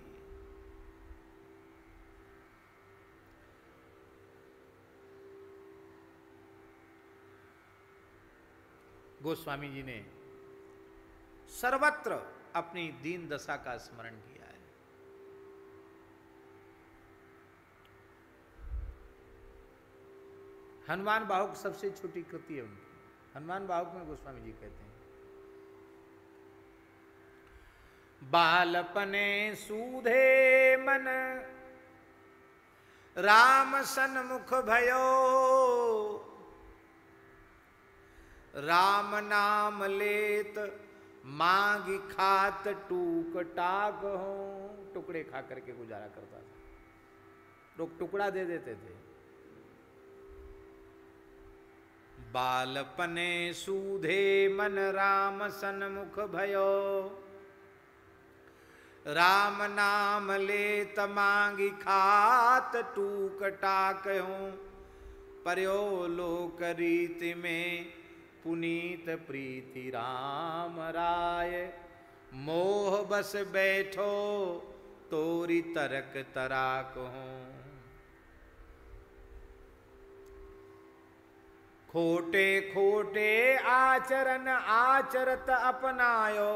गोस्वामी जी ने सर्वत्र अपनी दीन दशा का स्मरण किया है। हनुमान बाहुक सबसे छोटी कृति है उनकी, हनुमान बाहुक में गोस्वामी जी कहते हैं, बालपने सूधे मन राम सन्मुख भयो, राम नाम लेत मांगी खात टूक टाक हो। टुकड़े खा करके गुजारा करता था, लोग टुकड़ा दे देते थे। बालपने सूधे मन राम सन्मुख भयो, राम नाम लेत मांगी खात टूक टाक हो। पर्यो लोक रीति में पुनीत प्रीति राम राय, मोह बस बैठो तोरी तरक तराक हूं। खोटे खोटे आचरण आचरत अपनायो,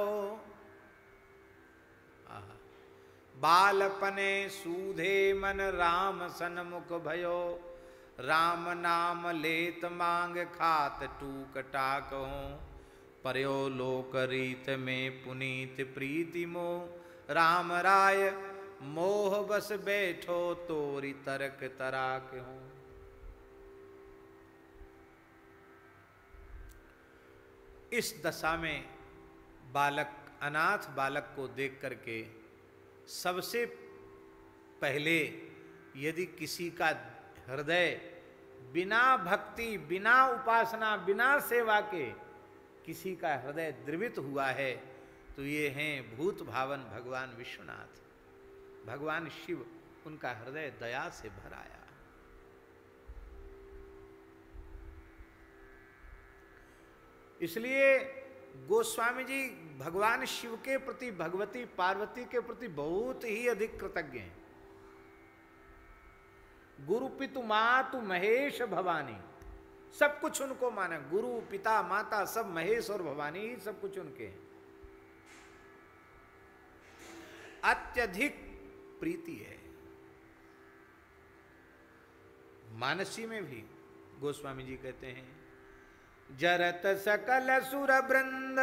बालपने सूधे मन राम सन्मुख भयो, राम नाम लेत मांग खात टूक टाक हूं। पर्यो लोक रीत में पुनीत प्रीति मोह, राम राय मोह बस बैठो तोरी तरक तराक हूं। इस दशा में बालक, अनाथ बालक को देख करके सबसे पहले यदि किसी का हृदय बिना भक्ति, बिना उपासना, बिना सेवा के किसी का हृदय द्रवित हुआ है तो ये हैं भूत भावन भगवान विश्वनाथ, भगवान शिव। उनका हृदय दया से भर आया। इसलिए गोस्वामी जी भगवान शिव के प्रति, भगवती पार्वती के प्रति बहुत ही अधिक कृतज्ञ हैं। गुरु पितु मातु महेश भवानी, सब कुछ उनको माना। गुरु पिता माता सब महेश और भवानी ही सब कुछ उनके हैं। अत्यधिक प्रीति है। मानसी में भी गोस्वामी जी कहते हैं, जरत सकल सुर वृंद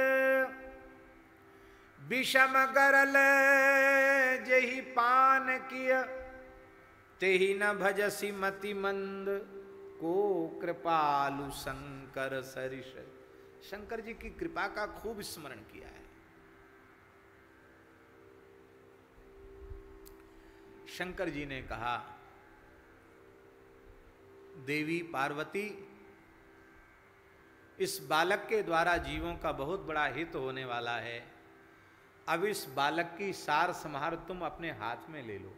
विषम गरल जही पान किया, तेहि न भजसी मति मंद को कृपालु शंकर सरिष। शंकर जी की कृपा का खूब स्मरण किया है। शंकर जी ने कहा, देवी पार्वती, इस बालक के द्वारा जीवों का बहुत बड़ा हित होने वाला है। अब इस बालक की सार संहार तुम अपने हाथ में ले लो।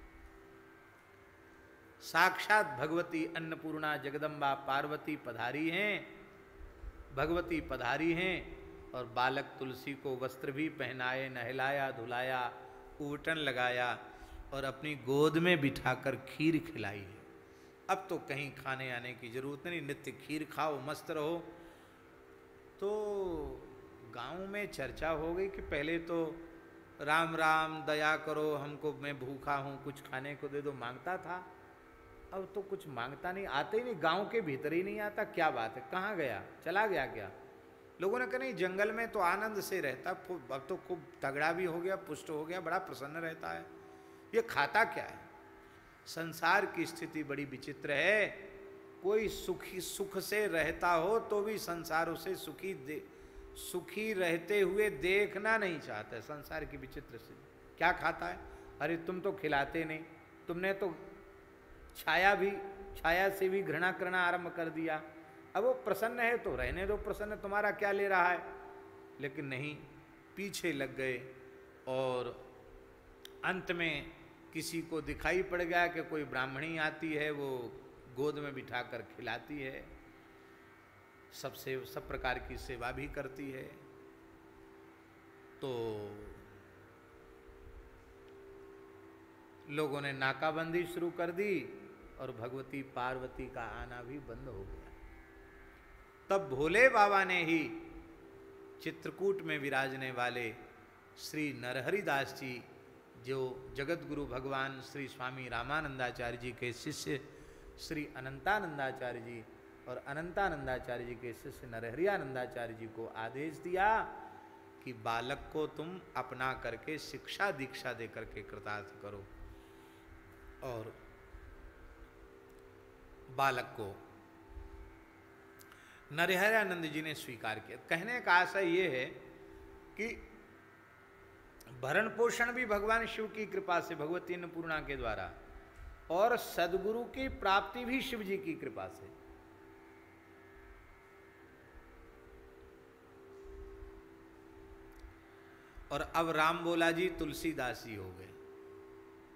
साक्षात भगवती अन्नपूर्णा जगदम्बा पार्वती पधारी हैं, भगवती पधारी हैं और बालक तुलसी को वस्त्र भी पहनाए, नहलाया धुलाया, ऊटन लगाया और अपनी गोद में बिठाकर खीर खिलाई है। अब तो कहीं खाने आने की जरूरत नहीं, नित्य खीर खाओ, मस्त रहो। तो गांव में चर्चा हो गई कि पहले तो राम राम दया करो हमको, मैं भूखा हूँ, कुछ खाने को दे दो, मांगता था। अब तो कुछ मांगता नहीं, आते ही नहीं, गांव के भीतर ही नहीं आता। क्या बात है, कहाँ गया, चला गया क्या? लोगों ने कहा नहीं, जंगल में तो आनंद से रहता, अब तो खूब तगड़ा भी हो गया, पुष्ट हो गया, बड़ा प्रसन्न रहता है। ये खाता क्या है? संसार की स्थिति बड़ी विचित्र है। कोई सुख से रहता हो तो भी संसार उसे सुखी रहते हुए देखना नहीं चाहता। संसार की विचित्र से क्या खाता है? अरे तुम तो खिलाते नहीं, तुमने तो छाया से भी घृणा करना आरंभ कर दिया। अब वो प्रसन्न है तो रहने दो, प्रसन्न, तुम्हारा क्या ले रहा है? लेकिन नहीं, पीछे लग गए और अंत में किसी को दिखाई पड़ गया कि कोई ब्राह्मणी आती है, वो गोद में बिठाकर खिलाती है, सब प्रकार की सेवा भी करती है। तो लोगों ने नाकाबंदी शुरू कर दी और भगवती पार्वती का आना भी बंद हो गया। तब भोले बाबा ने ही चित्रकूट में विराजने वाले श्री नरहरिदास जी, जो जगत गुरु भगवान श्री स्वामी रामानंदाचार्य जी के शिष्य श्री अनंतानंदाचार्य जी और अनंतानंदाचार्य जी के शिष्य नरहरियानंदाचार्य जी को आदेश दिया कि बालक को तुम अपना करके शिक्षा दीक्षा दे करके कृतार्थ करो। और बालक को नरहरियानंद जी ने स्वीकार किया। कहने का आशय ये है कि भरण पोषण भी भगवान शिव की कृपा से, भगवती अन्नपूर्णा के द्वारा, और सदगुरु की प्राप्ति भी शिव जी की कृपा से। और अब राम बोला जी तुलसीदास जी हो गए।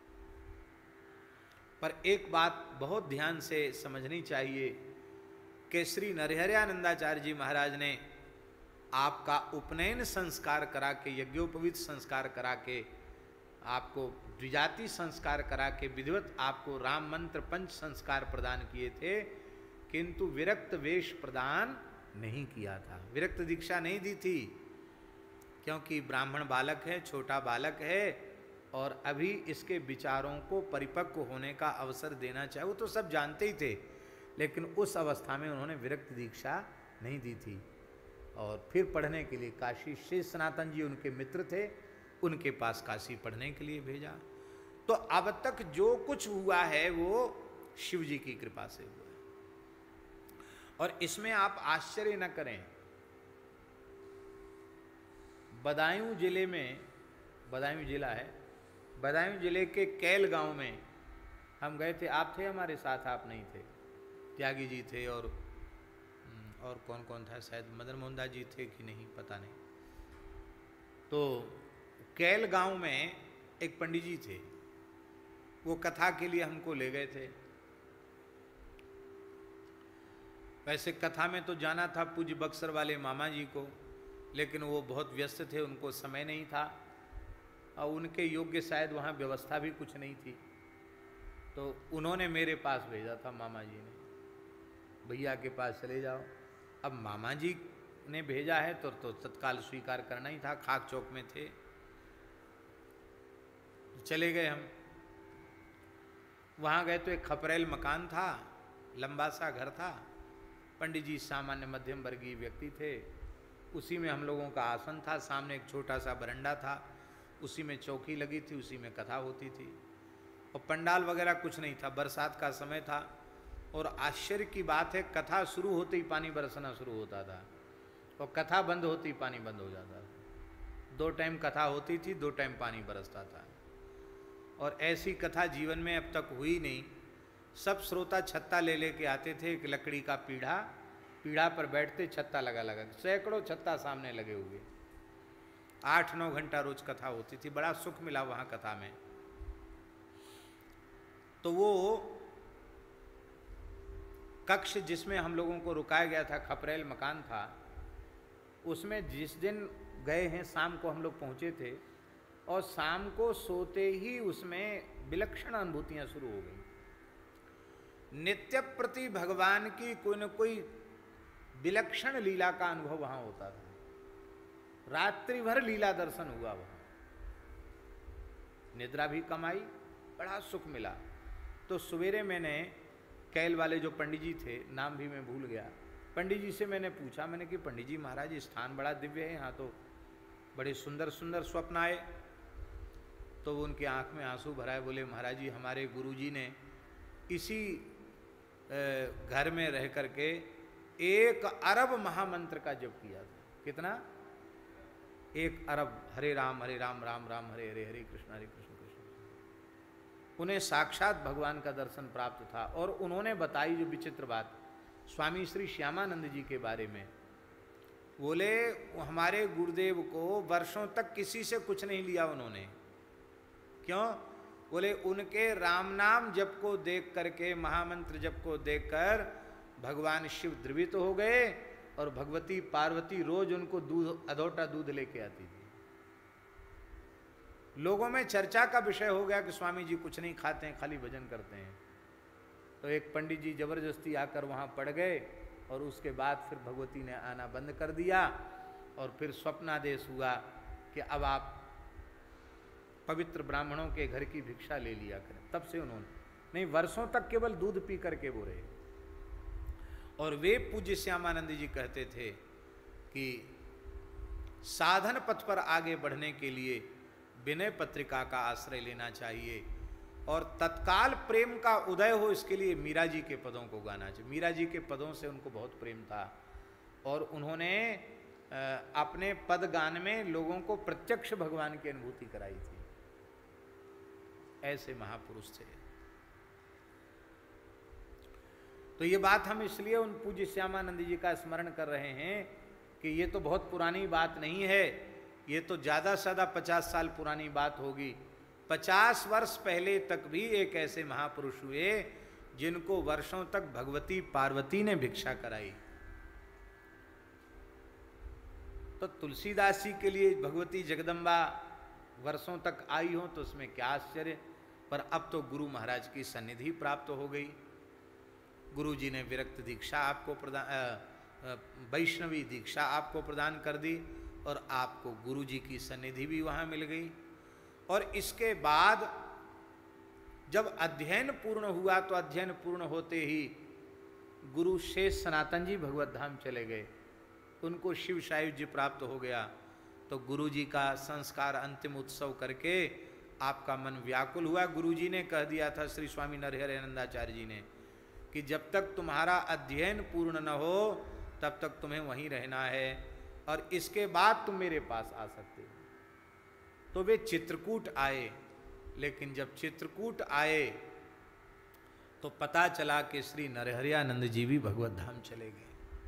पर एक बात बहुत ध्यान से समझनी चाहिए केसरी नरहरियानंदाचार्य जी महाराज ने आपका उपनयन संस्कार करा के, यज्ञोपवीत संस्कार करा के, आपको द्विजाति संस्कार करा के, विधिवत आपको राम मंत्र पंच संस्कार प्रदान किए थे, किंतु विरक्त वेश प्रदान नहीं किया था, विरक्त दीक्षा नहीं दी थी, क्योंकि ब्राह्मण बालक है, छोटा बालक है और अभी इसके विचारों को परिपक्व होने का अवसर देना चाहिए। वो तो सब जानते ही थे, लेकिन उस अवस्था में उन्होंने विरक्त दीक्षा नहीं दी थी। और फिर पढ़ने के लिए काशी, शेष सनातन जी उनके मित्र थे, उनके पास काशी पढ़ने के लिए भेजा। तो अब तक जो कुछ हुआ है वो शिव जी की कृपा से हुआ है। और इसमें आप आश्चर्य न करें, बदायूं जिले में, बदायूं जिला है, बदायूं जिले के कैल गांव में हम गए थे। आप थे हमारे साथ? आप नहीं थे, त्यागी जी थे और कौन कौन था, शायद मदन मोहन दास जी थे कि नहीं, पता नहीं। तो कैल गांव में एक पंडित जी थे, वो कथा के लिए हमको ले गए थे। वैसे कथा में तो जाना था पूज्य बक्सर वाले मामा जी को, लेकिन वो बहुत व्यस्त थे, उनको समय नहीं था और उनके योग्य शायद वहाँ व्यवस्था भी कुछ नहीं थी। तो उन्होंने मेरे पास भेजा था, मामा जी ने, भैया के पास चले जाओ। अब मामा जी ने भेजा है तो तत्काल स्वीकार करना ही था, खाक चौक में थे। चले गए हम, वहाँ गए तो एक खपरेल मकान था, लंबा सा घर था, पंडित जी सामान्य मध्यम वर्गीय व्यक्ति थे, उसी में हम लोगों का आसन था, सामने एक छोटा सा बरंडा था, उसी में चौकी लगी थी, उसी में कथा होती थी और पंडाल वगैरह कुछ नहीं था। बरसात का समय था और आश्चर्य की बात है, कथा शुरू होते ही पानी बरसना शुरू होता था और कथा बंद होती ही पानी बंद हो जाता था। 2 टाइम कथा होती थी, 2 टाइम पानी बरसता था। और ऐसी कथा जीवन में अब तक हुई नहीं। सब श्रोता छत्ता ले लेके आते थे, एक लकड़ी का पीढ़ा पर बैठते, छत्ता लगा सैकड़ों छत्ता सामने लगे हुए, 8-9 घंटा रोज कथा होती थी। बड़ा सुख मिला वहाँ कथा में। तो वो कक्ष जिसमें हम लोगों को रुकाया गया था, खपरेल मकान था, उसमें जिस दिन गए हैं शाम को हम लोग पहुँचे थे और शाम को सोते ही उसमें विलक्षण अनुभूतियाँ शुरू हो गई। नित्य प्रति भगवान की कोई न कोई विलक्षण लीला का अनुभव वहाँ होता था। रात्रि भर लीला दर्शन हुआ वहाँ, निद्रा भी कम आई, बड़ा सुख मिला। तो सवेरे मैंने कैल वाले जो पंडित जी थे, नाम भी मैं भूल गया, पंडित जी से मैंने पूछा, मैंने कि पंडित जी महाराज स्थान बड़ा दिव्य है, यहाँ तो बड़े सुंदर सुंदर स्वप्न आए। तो वो उनके आंख में आंसू भराए, बोले महाराज जी हमारे गुरुजी ने इसी घर में रह करके 1 अरब महामंत्र का जप किया था। कितना? 1 अरब। हरे राम राम राम हरे हरे, हरे कृष्ण कृष्ण कृष्ण। उन्हें साक्षात भगवान का दर्शन प्राप्त था। और उन्होंने बताई जो विचित्र बात स्वामी श्री श्यामानंद जी के बारे में, बोले हमारे गुरुदेव को वर्षों तक किसी से कुछ नहीं लिया उन्होंने। क्यों? बोले उनके राम नाम जप को देख करके, महामंत्र जप को देखकर भगवान शिव द्रवित हो गए और भगवती पार्वती रोज उनको दूध, अधोटा दूध लेके आती थी। लोगों में चर्चा का विषय हो गया कि स्वामी जी कुछ नहीं खाते हैं, खाली भजन करते हैं। तो एक पंडित जी जबरदस्ती आकर वहाँ पड़ गए और उसके बाद फिर भगवती ने आना बंद कर दिया और फिर स्वप्नादेश हुआ कि अब आप पवित्र ब्राह्मणों के घर की भिक्षा ले लिया करें। तब से उन्होंने नहीं, वर्षों तक केवल दूध पी करके वो रहे। और वे पूज्य श्यामानंद जी कहते थे कि साधन पथ पर आगे बढ़ने के लिए विनय पत्रिका का आश्रय लेना चाहिए और तत्काल प्रेम का उदय हो, इसके लिए मीरा जी के पदों को गाना चाहिए। मीरा जी के पदों से उनको बहुत प्रेम था और उन्होंने अपने पद गान में लोगों को प्रत्यक्ष भगवान की अनुभूति कराई थी। ऐसे महापुरुष थे। तो ये बात हम इसलिए उन पूज्य श्यामानंद जी का स्मरण कर रहे हैं कि ये तो बहुत पुरानी बात नहीं है, ये तो ज़्यादा से ज़्यादा 50 साल पुरानी बात होगी। 50 वर्ष पहले तक भी एक ऐसे महापुरुष हुए जिनको वर्षों तक भगवती पार्वती ने भिक्षा कराई। तो तुलसीदास जी के लिए भगवती जगदम्बा वर्षों तक आई हो तो उसमें क्या आश्चर्य। पर अब तो गुरु महाराज की सन्निधि प्राप्त हो गई। गुरु जी ने विरक्त दीक्षा आपको प्रदान, वैष्णवी दीक्षा आपको प्रदान कर दी और आपको गुरु जी की सन्निधि भी वहाँ मिल गई। और इसके बाद जब अध्ययन पूर्ण हुआ तो अध्ययन पूर्ण होते ही गुरु शेष सनातन जी भगवत धाम चले गए, उनको शिव सायुज्य प्राप्त हो गया। तो गुरु जी का संस्कार अंतिम उत्सव करके आपका मन व्याकुल हुआ। गुरु जी ने कह दिया था श्री स्वामी नरहरियानंदाचार्य जी ने कि जब तक तुम्हारा अध्ययन पूर्ण न हो तब तक तुम्हें वहीं रहना है और इसके बाद तुम मेरे पास आ सकते हो। तो वे चित्रकूट आए, लेकिन जब चित्रकूट आए तो पता चला कि श्री नरहरियानंद जी भी भगवत धाम चले गए।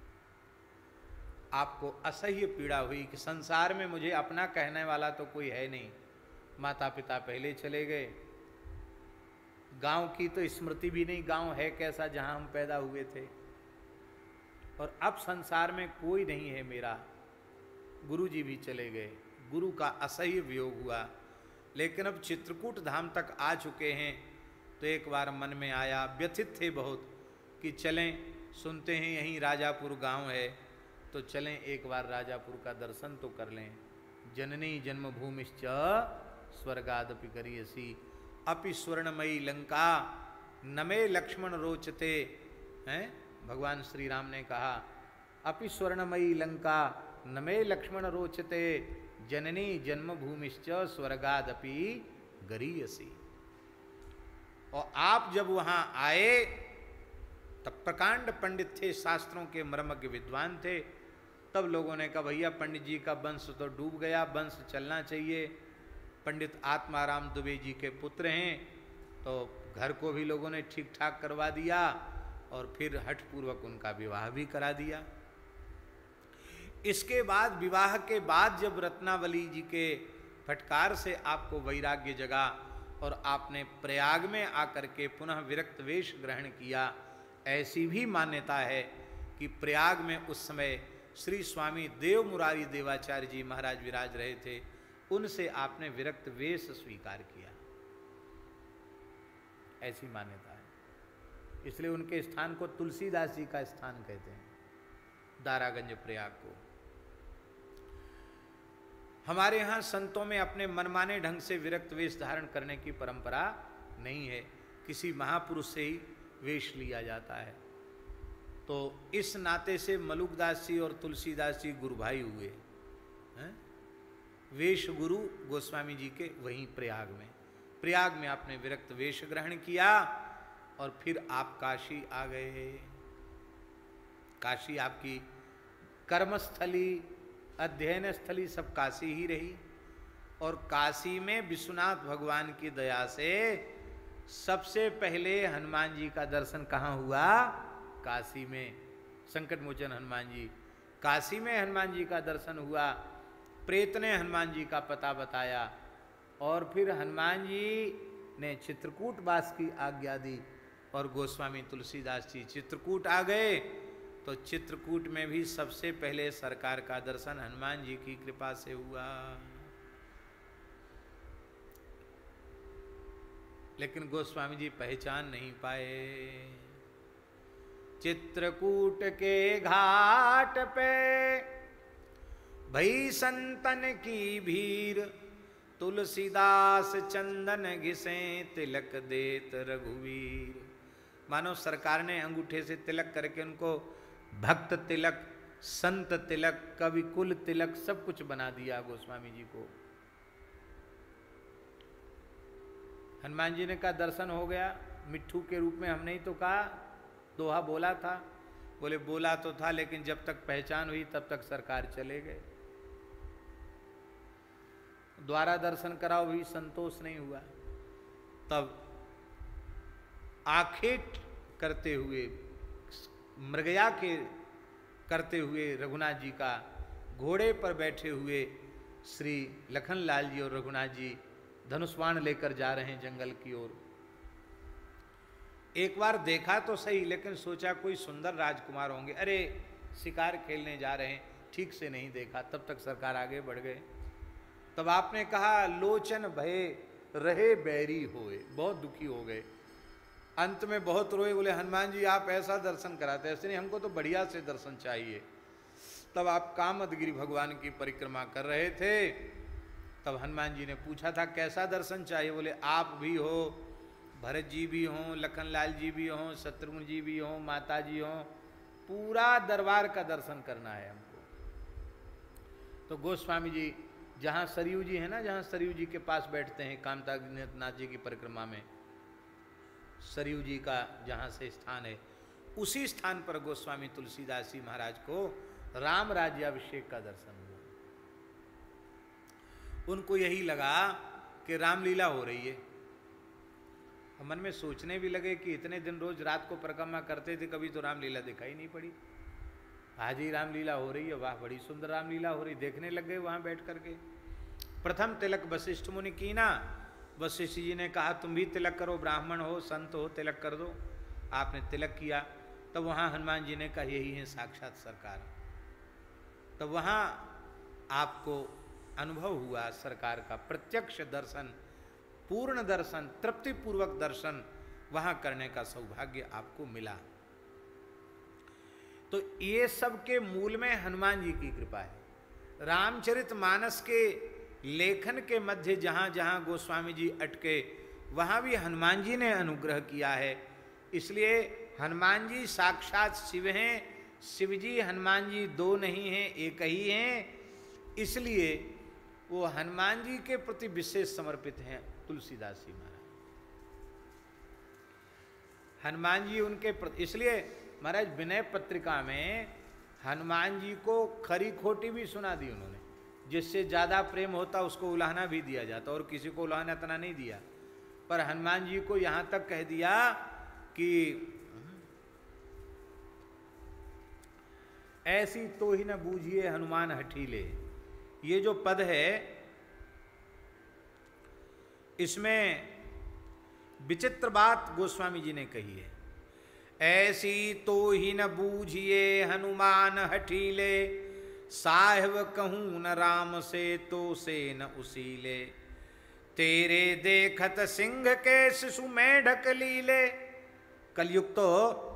आपको असह्य पीड़ा हुई कि संसार में मुझे अपना कहने वाला तो कोई है नहीं, माता पिता पहले चले गए, गांव की तो स्मृति भी नहीं, गांव है कैसा जहां हम पैदा हुए थे, और अब संसार में कोई नहीं है मेरा। गुरु जी भी चले गए, गुरु का असह्य वियोग हुआ। लेकिन अब चित्रकूट धाम तक आ चुके हैं तो एक बार मन में आया, व्यथित थे बहुत कि चलें, सुनते हैं यहीं राजापुर गांव है तो चलें एक बार राजापुर का दर्शन तो कर लें। जननी जन्मभूमिश्च स्वर्गादपि करियसी अपि स्वर्णमयी लंका नमे लक्ष्मण रोचते। हैं भगवान श्री राम ने कहा अपि स्वर्णमयी लंका नमे लक्ष्मण रोचते जननी जन्मभूमिश्च स्वर्गादपि गरीयसी। और आप जब वहां आए तब प्रकांड पंडित थे, शास्त्रों के मर्मज्ञ विद्वान थे। तब लोगों ने कहा भैया पंडित जी का वंश तो डूब गया, वंश चलना चाहिए। पंडित आत्माराम दुबे जी के पुत्र हैं, तो घर को भी लोगों ने ठीक ठाक करवा दिया और फिर हठपूर्वक उनका विवाह भी करा दिया। इसके बाद विवाह के बाद जब रत्नावली जी के फटकार से आपको वैराग्य जगा और आपने प्रयाग में आकर के पुनः विरक्त वेश ग्रहण किया, ऐसी भी मान्यता है कि प्रयाग में उस समय श्री स्वामी देव मुरारी देवाचार्य जी महाराज विराज रहे थे, उनसे आपने विरक्त वेश स्वीकार किया, ऐसी मान्यता है। इसलिए उनके स्थान को तुलसीदास जी का स्थान कहते हैं, दारागंज प्रयाग को। हमारे यहाँ संतों में अपने मनमाने ढंग से विरक्त वेश धारण करने की परंपरा नहीं है, किसी महापुरुष से ही वेश लिया जाता है। तो इस नाते से मलुकदास जी और तुलसीदास जी गुरु भाई हुए हैं। वेश गुरु गोस्वामी जी के वहीं प्रयाग में आपने विरक्त वेश ग्रहण किया और फिर आप काशी आ गए। काशी आपकी कर्मस्थली, अध्ययन स्थली सब काशी ही रही। और काशी में विश्वनाथ भगवान की दया से सबसे पहले हनुमान जी का दर्शन कहाँ हुआ? काशी में। संकट मोचन हनुमान जी, काशी में हनुमान जी का दर्शन हुआ। प्रेत ने हनुमान जी का पता बताया और फिर हनुमान जी ने चित्रकूट वास की आज्ञा दी और गोस्वामी तुलसीदास जी चित्रकूट आ गए। तो चित्रकूट में भी सबसे पहले सरकार का दर्शन हनुमान जी की कृपा से हुआ। लेकिन गोस्वामी जी पहचान नहीं पाए। चित्रकूट के घाट पे भई संतन की भीड़, तुलसीदास चंदन घिसे तिलक देत रघुवीर। मानो सरकार ने अंगूठे से तिलक करके उनको भक्त तिलक, संत तिलक, कवि कुल तिलक सब कुछ बना दिया गोस्वामी जी को। हनुमान जी ने कहा दर्शन हो गया, मिट्ठू के रूप में हमने ही तो कहा, दोहा बोला था। बोले बोला तो था, लेकिन जब तक पहचान हुई तब तक सरकार चले गए। द्वारा दर्शन कराओ भी संतोष नहीं हुआ। तब आखेट करते हुए, मृगया के करते हुए रघुनाथ जी का घोड़े पर बैठे हुए श्री लखनलाल जी और रघुनाथ जी धनुष्वाण लेकर जा रहे हैं जंगल की ओर। एक बार देखा तो सही, लेकिन सोचा कोई सुंदर राजकुमार होंगे, अरे शिकार खेलने जा रहे हैं, ठीक से नहीं देखा, तब तक सरकार आगे बढ़ गए। तब आपने कहा लोचन भये रहे बैरी होए, बहुत दुखी हो गए, अंत में बहुत रोए, बोले हनुमान जी आप ऐसा दर्शन कराते, ऐसे नहीं, हमको तो बढ़िया से दर्शन चाहिए। तब आप कामदगिरि भगवान की परिक्रमा कर रहे थे, तब हनुमान जी ने पूछा था कैसा दर्शन चाहिए, बोले आप भी हो, भरत जी भी हों, लखनलाल जी भी हों, शत्रुघ्न जी भी हों, माता जी हों, पूरा दरबार का दर्शन करना है हमको। तो गोस्वामी जी जहाँ सरयू जी है ना, जहाँ सरयू जी के पास बैठते हैं कामतानाथ जी की परिक्रमा में, सरयू जी का जहाँ से स्थान है, उसी स्थान पर गोस्वामी तुलसीदास जी महाराज को राम राज्याभिषेक का दर्शन हुआ। उनको यही लगा कि रामलीला हो रही है। मन में सोचने भी लगे कि इतने दिन रोज रात को परिक्रमा करते थे, कभी तो रामलीला दिखाई नहीं पड़ी, आज ही रामलीला हो रही है, वाह बड़ी सुंदर रामलीला हो रही, देखने लग गए वहां बैठ करके। प्रथम तिलक वशिष्ठ मुनि कीना, वशिष्ठ जी ने कहा तुम भी तिलक करो, ब्राह्मण हो संत हो तिलक कर दो। आपने तिलक किया, तब वहां हनुमान जी ने कहा यही है साक्षात सरकार। तब वहां आपको अनुभव हुआ सरकार का प्रत्यक्ष दर्शन, पूर्ण दर्शन, तृप्तिपूर्वक दर्शन वहां करने का सौभाग्य आपको मिला। तो ये सब के मूल में हनुमान जी की कृपा है। रामचरितमानस के लेखन के मध्य जहां जहां गोस्वामी जी अटके, वहां भी हनुमान जी ने अनुग्रह किया है। इसलिए हनुमान जी साक्षात शिव हैं, शिव जी हनुमान जी दो नहीं हैं, एक ही हैं। इसलिए वो हनुमान जी के प्रति विशेष समर्पित हैं तुलसीदास जी महाराज। हनुमान जी उनके प्रति, इसलिए महाराज विनय पत्रिका में हनुमान जी को खरी खोटी भी सुना दी उन्होंने, जिससे ज्यादा प्रेम होता उसको उलाहना भी दिया जाता, और किसी को उलाहना इतना नहीं दिया, पर हनुमान जी को यहां तक कह दिया कि ऐसी तो ही न बूझिए हनुमान हठीले। ये जो पद है इसमें विचित्र बात गोस्वामी जी ने कही है, ऐसी तो ही न बूझिए हनुमान हठीले, साहिब कहूं न राम से तो से न उसीले, तेरे देखत सिंह के शिशु में ढक लीले। कलयुग तो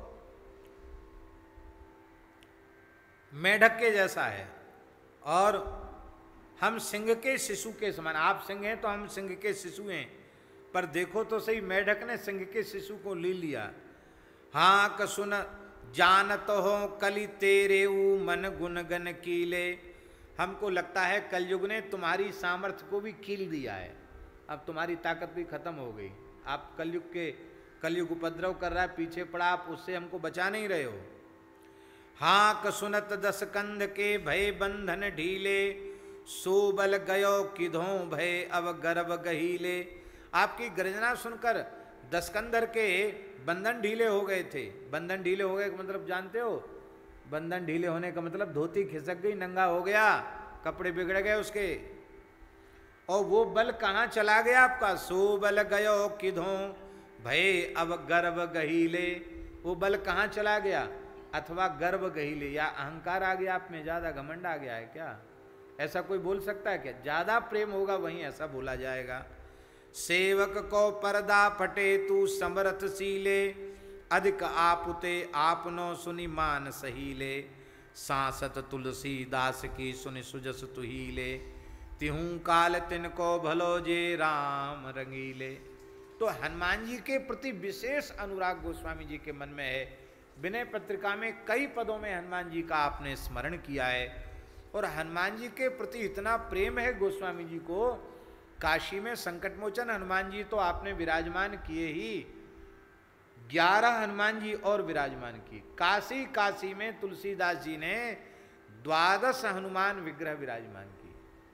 मेढक के जैसा है और हम सिंह के शिशु के समान, आप सिंह हैं तो हम सिंह के शिशु हैं, पर देखो तो सही मेढक ने सिंह के शिशु को ले लिया। हाँ कसुन जानत हो कली तेरे ऊ मन गुन गन कीले। हमको लगता है कलयुग ने तुम्हारी सामर्थ्य को भी कील दिया है, अब तुम्हारी ताकत भी खत्म हो गई। आप कलयुग उपद्रव कर रहा है, पीछे पड़ा, आप उससे हमको बचा नहीं रहे हो। हाँ कसुनत दस कंध के भय बंधन ढीले, सो बल गयो किधों भय अब गर्भ गहीले। आपकी गर्जना सुनकर दसकंधर के बंधन ढीले हो गए थे। बंधन ढीले हो गए का मतलब जानते हो? बंधन ढीले होने का मतलब धोती खिसक गई, नंगा हो गया, कपड़े बिगड़ गए उसके। और वो बल कहाँ चला गया आपका? सो बल गयो किधों भय अब गर्भ गहीले। वो बल कहाँ चला गया? अथवा गर्भ गहीले, या अहंकार आ गया आप में, ज्यादा घमंड आ गया है क्या? ऐसा कोई बोल सकता है क्या? ज्यादा प्रेम होगा वहीं ऐसा बोला जाएगा। सेवक को पर्दा फटे तू समरथ सीले, अधिक आपुते आपनो सुनि मान सहीले। सांसत तुलसी दास की सुनि सुजस तुहीले, तिहूं काल तिनको भलो जे राम रंगीले। तो हनुमान जी के प्रति विशेष अनुराग गोस्वामी जी के मन में है। विनय पत्रिका में कई पदों में हनुमान जी का आपने स्मरण किया है, और हनुमान जी के प्रति इतना प्रेम है गोस्वामी जी को। काशी में संकटमोचन हनुमान जी तो आपने विराजमान किए ही, 11 हनुमान जी और विराजमान किए। काशी में तुलसीदास जी ने 12 हनुमान विग्रह विराजमान किए।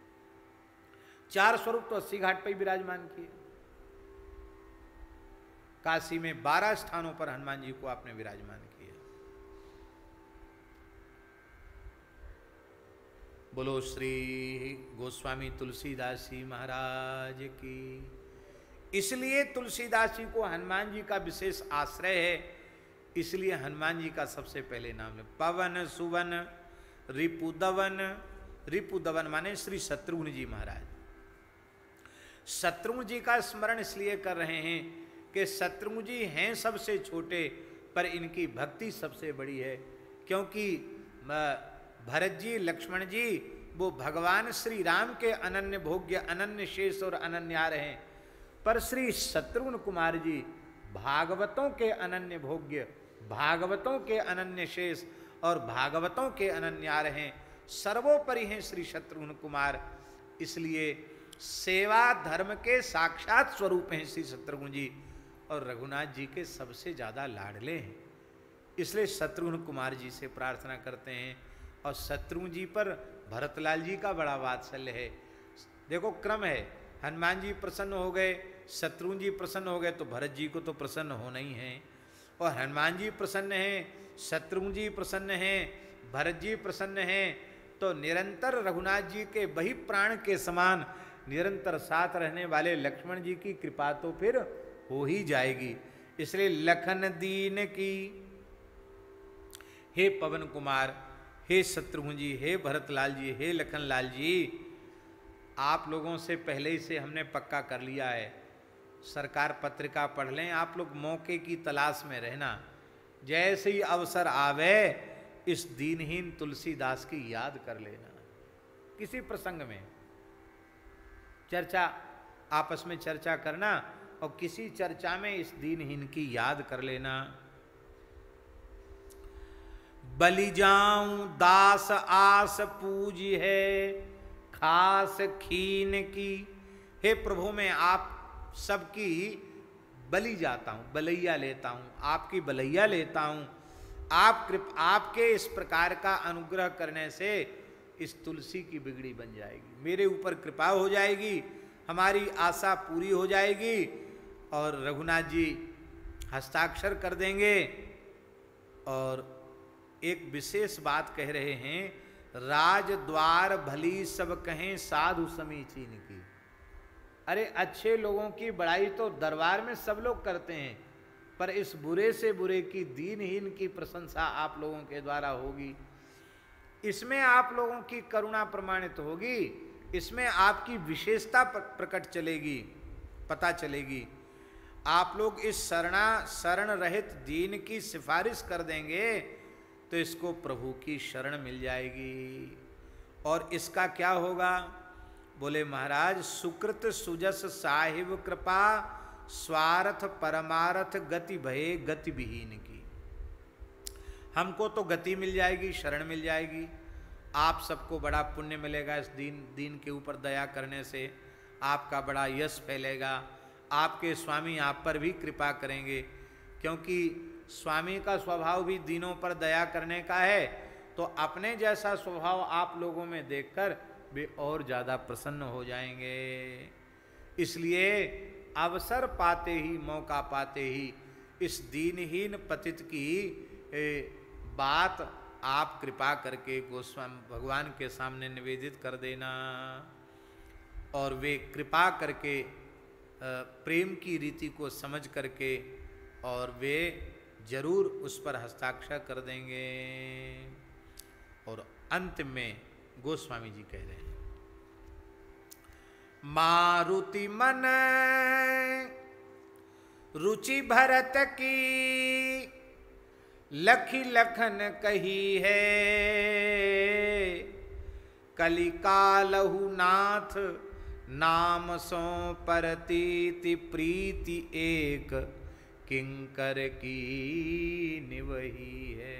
4 स्वरूप तो 80 घाट पर ही विराजमान किए। काशी में 12 स्थानों पर हनुमान जी को आपने विराजमान किया। बोलो श्री गोस्वामी तुलसीदास जी महाराज की। इसलिए तुलसीदास जी को हनुमान जी का विशेष आश्रय है, इसलिए हनुमान जी का सबसे पहले नाम है। पवन सुवन रिपुदवन, रिपुदवन माने श्री शत्रुघ्न जी महाराज। शत्रुघ्न जी का स्मरण इसलिए कर रहे हैं कि शत्रुघ्न जी हैं सबसे छोटे, पर इनकी भक्ति सबसे बड़ी है, क्योंकि भरत जी लक्ष्मण जी वो भगवान श्री राम के अनन्य भोग्य, अनन्य शेष और अनन्यार हैं, पर श्री शत्रुघ्न कुमार जी भागवतों के अनन्य भोग्य, भागवतों के अनन्य शेष और भागवतों के अनन्यार हैं, सर्वोपरि हैं श्री शत्रुघ्न कुमार। इसलिए सेवा धर्म के साक्षात स्वरूप हैं श्री शत्रुघ्न जी, और रघुनाथ जी के सबसे ज़्यादा लाडले हैं। इसलिए शत्रुघ्न कुमार जी से प्रार्थना करते हैं, और शत्रुघ्न जी पर भरतलाल जी का बड़ा वात्सल्य है। देखो क्रम है, हनुमान जी प्रसन्न हो गए, शत्रुघ्न जी प्रसन्न हो गए, तो भरत जी को तो प्रसन्न होना ही है, और हनुमान जी प्रसन्न हैं, शत्रुघ्न जी प्रसन्न हैं, भरत जी प्रसन्न हैं, तो निरंतर रघुनाथ जी के वही प्राण के समान निरंतर साथ रहने वाले लक्ष्मण जी की कृपा तो फिर हो ही जाएगी। इसलिए लखन दीन की, हे पवन कुमार, हे शत्रुघ्न जी, हे भरतलाल जी, हे लखनलाल जी, आप लोगों से पहले ही से हमने पक्का कर लिया है, सरकार पत्रिका पढ़ लें, आप लोग मौके की तलाश में रहना, जैसे ही अवसर आवे इस दीनहीन तुलसीदास की याद कर लेना। किसी प्रसंग में चर्चा, आपस में चर्चा करना, और किसी चर्चा में इस दीनहीन की याद कर लेना। बलि जाऊं दास आस पूज है खास खीन की, हे प्रभु मैं आप सबकी बलि जाता हूं, बलैया लेता हूं, आपकी बलैया लेता हूं। आपके इस प्रकार का अनुग्रह करने से इस तुलसी की बिगड़ी बन जाएगी, मेरे ऊपर कृपा हो जाएगी, हमारी आशा पूरी हो जाएगी, और रघुनाथ जी हस्ताक्षर कर देंगे। और एक विशेष बात कह रहे हैं, राज द्वार भली सब कहें साधु समीचीन की। अरे अच्छे लोगों की बड़ाई तो दरबार में सब लोग करते हैं, पर इस बुरे से बुरे की, दीनहीन की प्रशंसा आप लोगों के द्वारा होगी। इसमें आप लोगों की करुणा प्रमाणित होगी, इसमें आपकी विशेषता प्रकट चलेगी, पता चलेगी। आप लोग इस शरण रहित दीन की सिफारिश कर देंगे तो इसको प्रभु की शरण मिल जाएगी। और इसका क्या होगा? बोले महाराज, सुकृत सुजस साहिब कृपा स्वार्थ परमार्थ गति भये गति विहीन की। हमको तो गति मिल जाएगी, शरण मिल जाएगी, आप सबको बड़ा पुण्य मिलेगा इस दीन के ऊपर दया करने से, आपका बड़ा यश फैलेगा, आपके स्वामी आप पर भी कृपा करेंगे, क्योंकि स्वामी का स्वभाव भी दीनों पर दया करने का है, तो अपने जैसा स्वभाव आप लोगों में देखकर वे और ज़्यादा प्रसन्न हो जाएंगे। इसलिए अवसर पाते ही, मौका पाते ही इस दीनहीन पतित की बात आप कृपा करके गोस्वामी भगवान के सामने निवेदित कर देना, और वे कृपा करके प्रेम की रीति को समझ करके और वे जरूर उस पर हस्ताक्षर कर देंगे। और अंत में गोस्वामी जी कह रहे हैं, मारुति मन रुचि भरत की लखी लखन कही है, कलिकालहु नाथ नाम सो परतीति प्रीति एक किंकर की निवही है।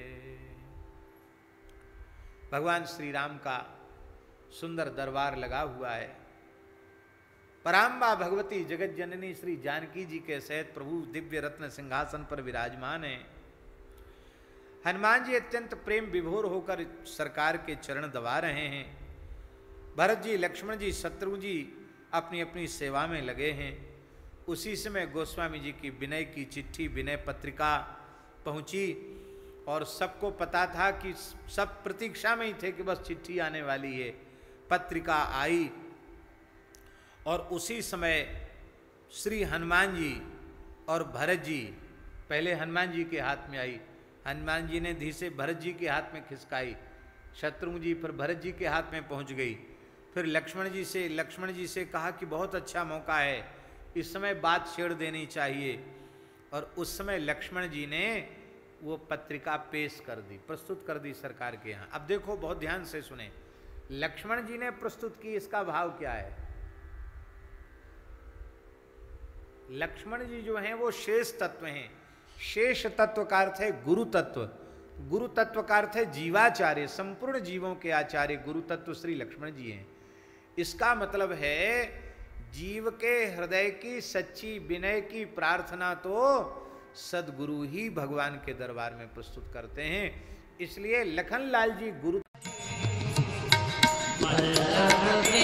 भगवान श्री राम का सुंदर दरबार लगा हुआ है। पराम्बा भगवती जगत जननी श्री जानकी जी के सहित प्रभु दिव्य रत्न सिंहासन पर विराजमान है। हनुमान जी अत्यंत प्रेम विभोर होकर सरकार के चरण दबा रहे हैं। भरत जी, लक्ष्मण जी, शत्रुघ्न जी अपनी अपनी सेवा में लगे हैं। उसी समय गोस्वामी जी की विनय की चिट्ठी, विनय पत्रिका पहुंची, और सबको पता था कि सब प्रतीक्षा में ही थे कि बस चिट्ठी आने वाली है। पत्रिका आई और उसी समय श्री हनुमान जी और भरत जी, पहले हनुमान जी के हाथ में आई, हनुमान जी ने धी से भरत जी के हाथ में खिसकाई, शत्रुघ्न जी फिर भरत जी के हाथ में पहुंच गई। फिर लक्ष्मण जी से कहा कि बहुत अच्छा मौका है, इस समय बात छेड़ देनी चाहिए। और उस समय लक्ष्मण जी ने वो पत्रिका पेश कर दी, प्रस्तुत कर दी सरकार के यहाँ। अब देखो बहुत ध्यान से सुने, लक्ष्मण जी ने प्रस्तुत की, इसका भाव क्या है? लक्ष्मण जी जो हैं वो शेष तत्व हैं। शेष तत्व का अर्थ है गुरु तत्व, गुरु तत्व का अर्थ है जीवाचार्य, संपूर्ण जीवों के आचार्य गुरु तत्व श्री लक्ष्मण जी हैं। इसका मतलब है जीव के हृदय की सच्ची विनय की प्रार्थना तो सदगुरु ही भगवान के दरबार में प्रस्तुत करते हैं। इसलिए लखनलाल जी गुरु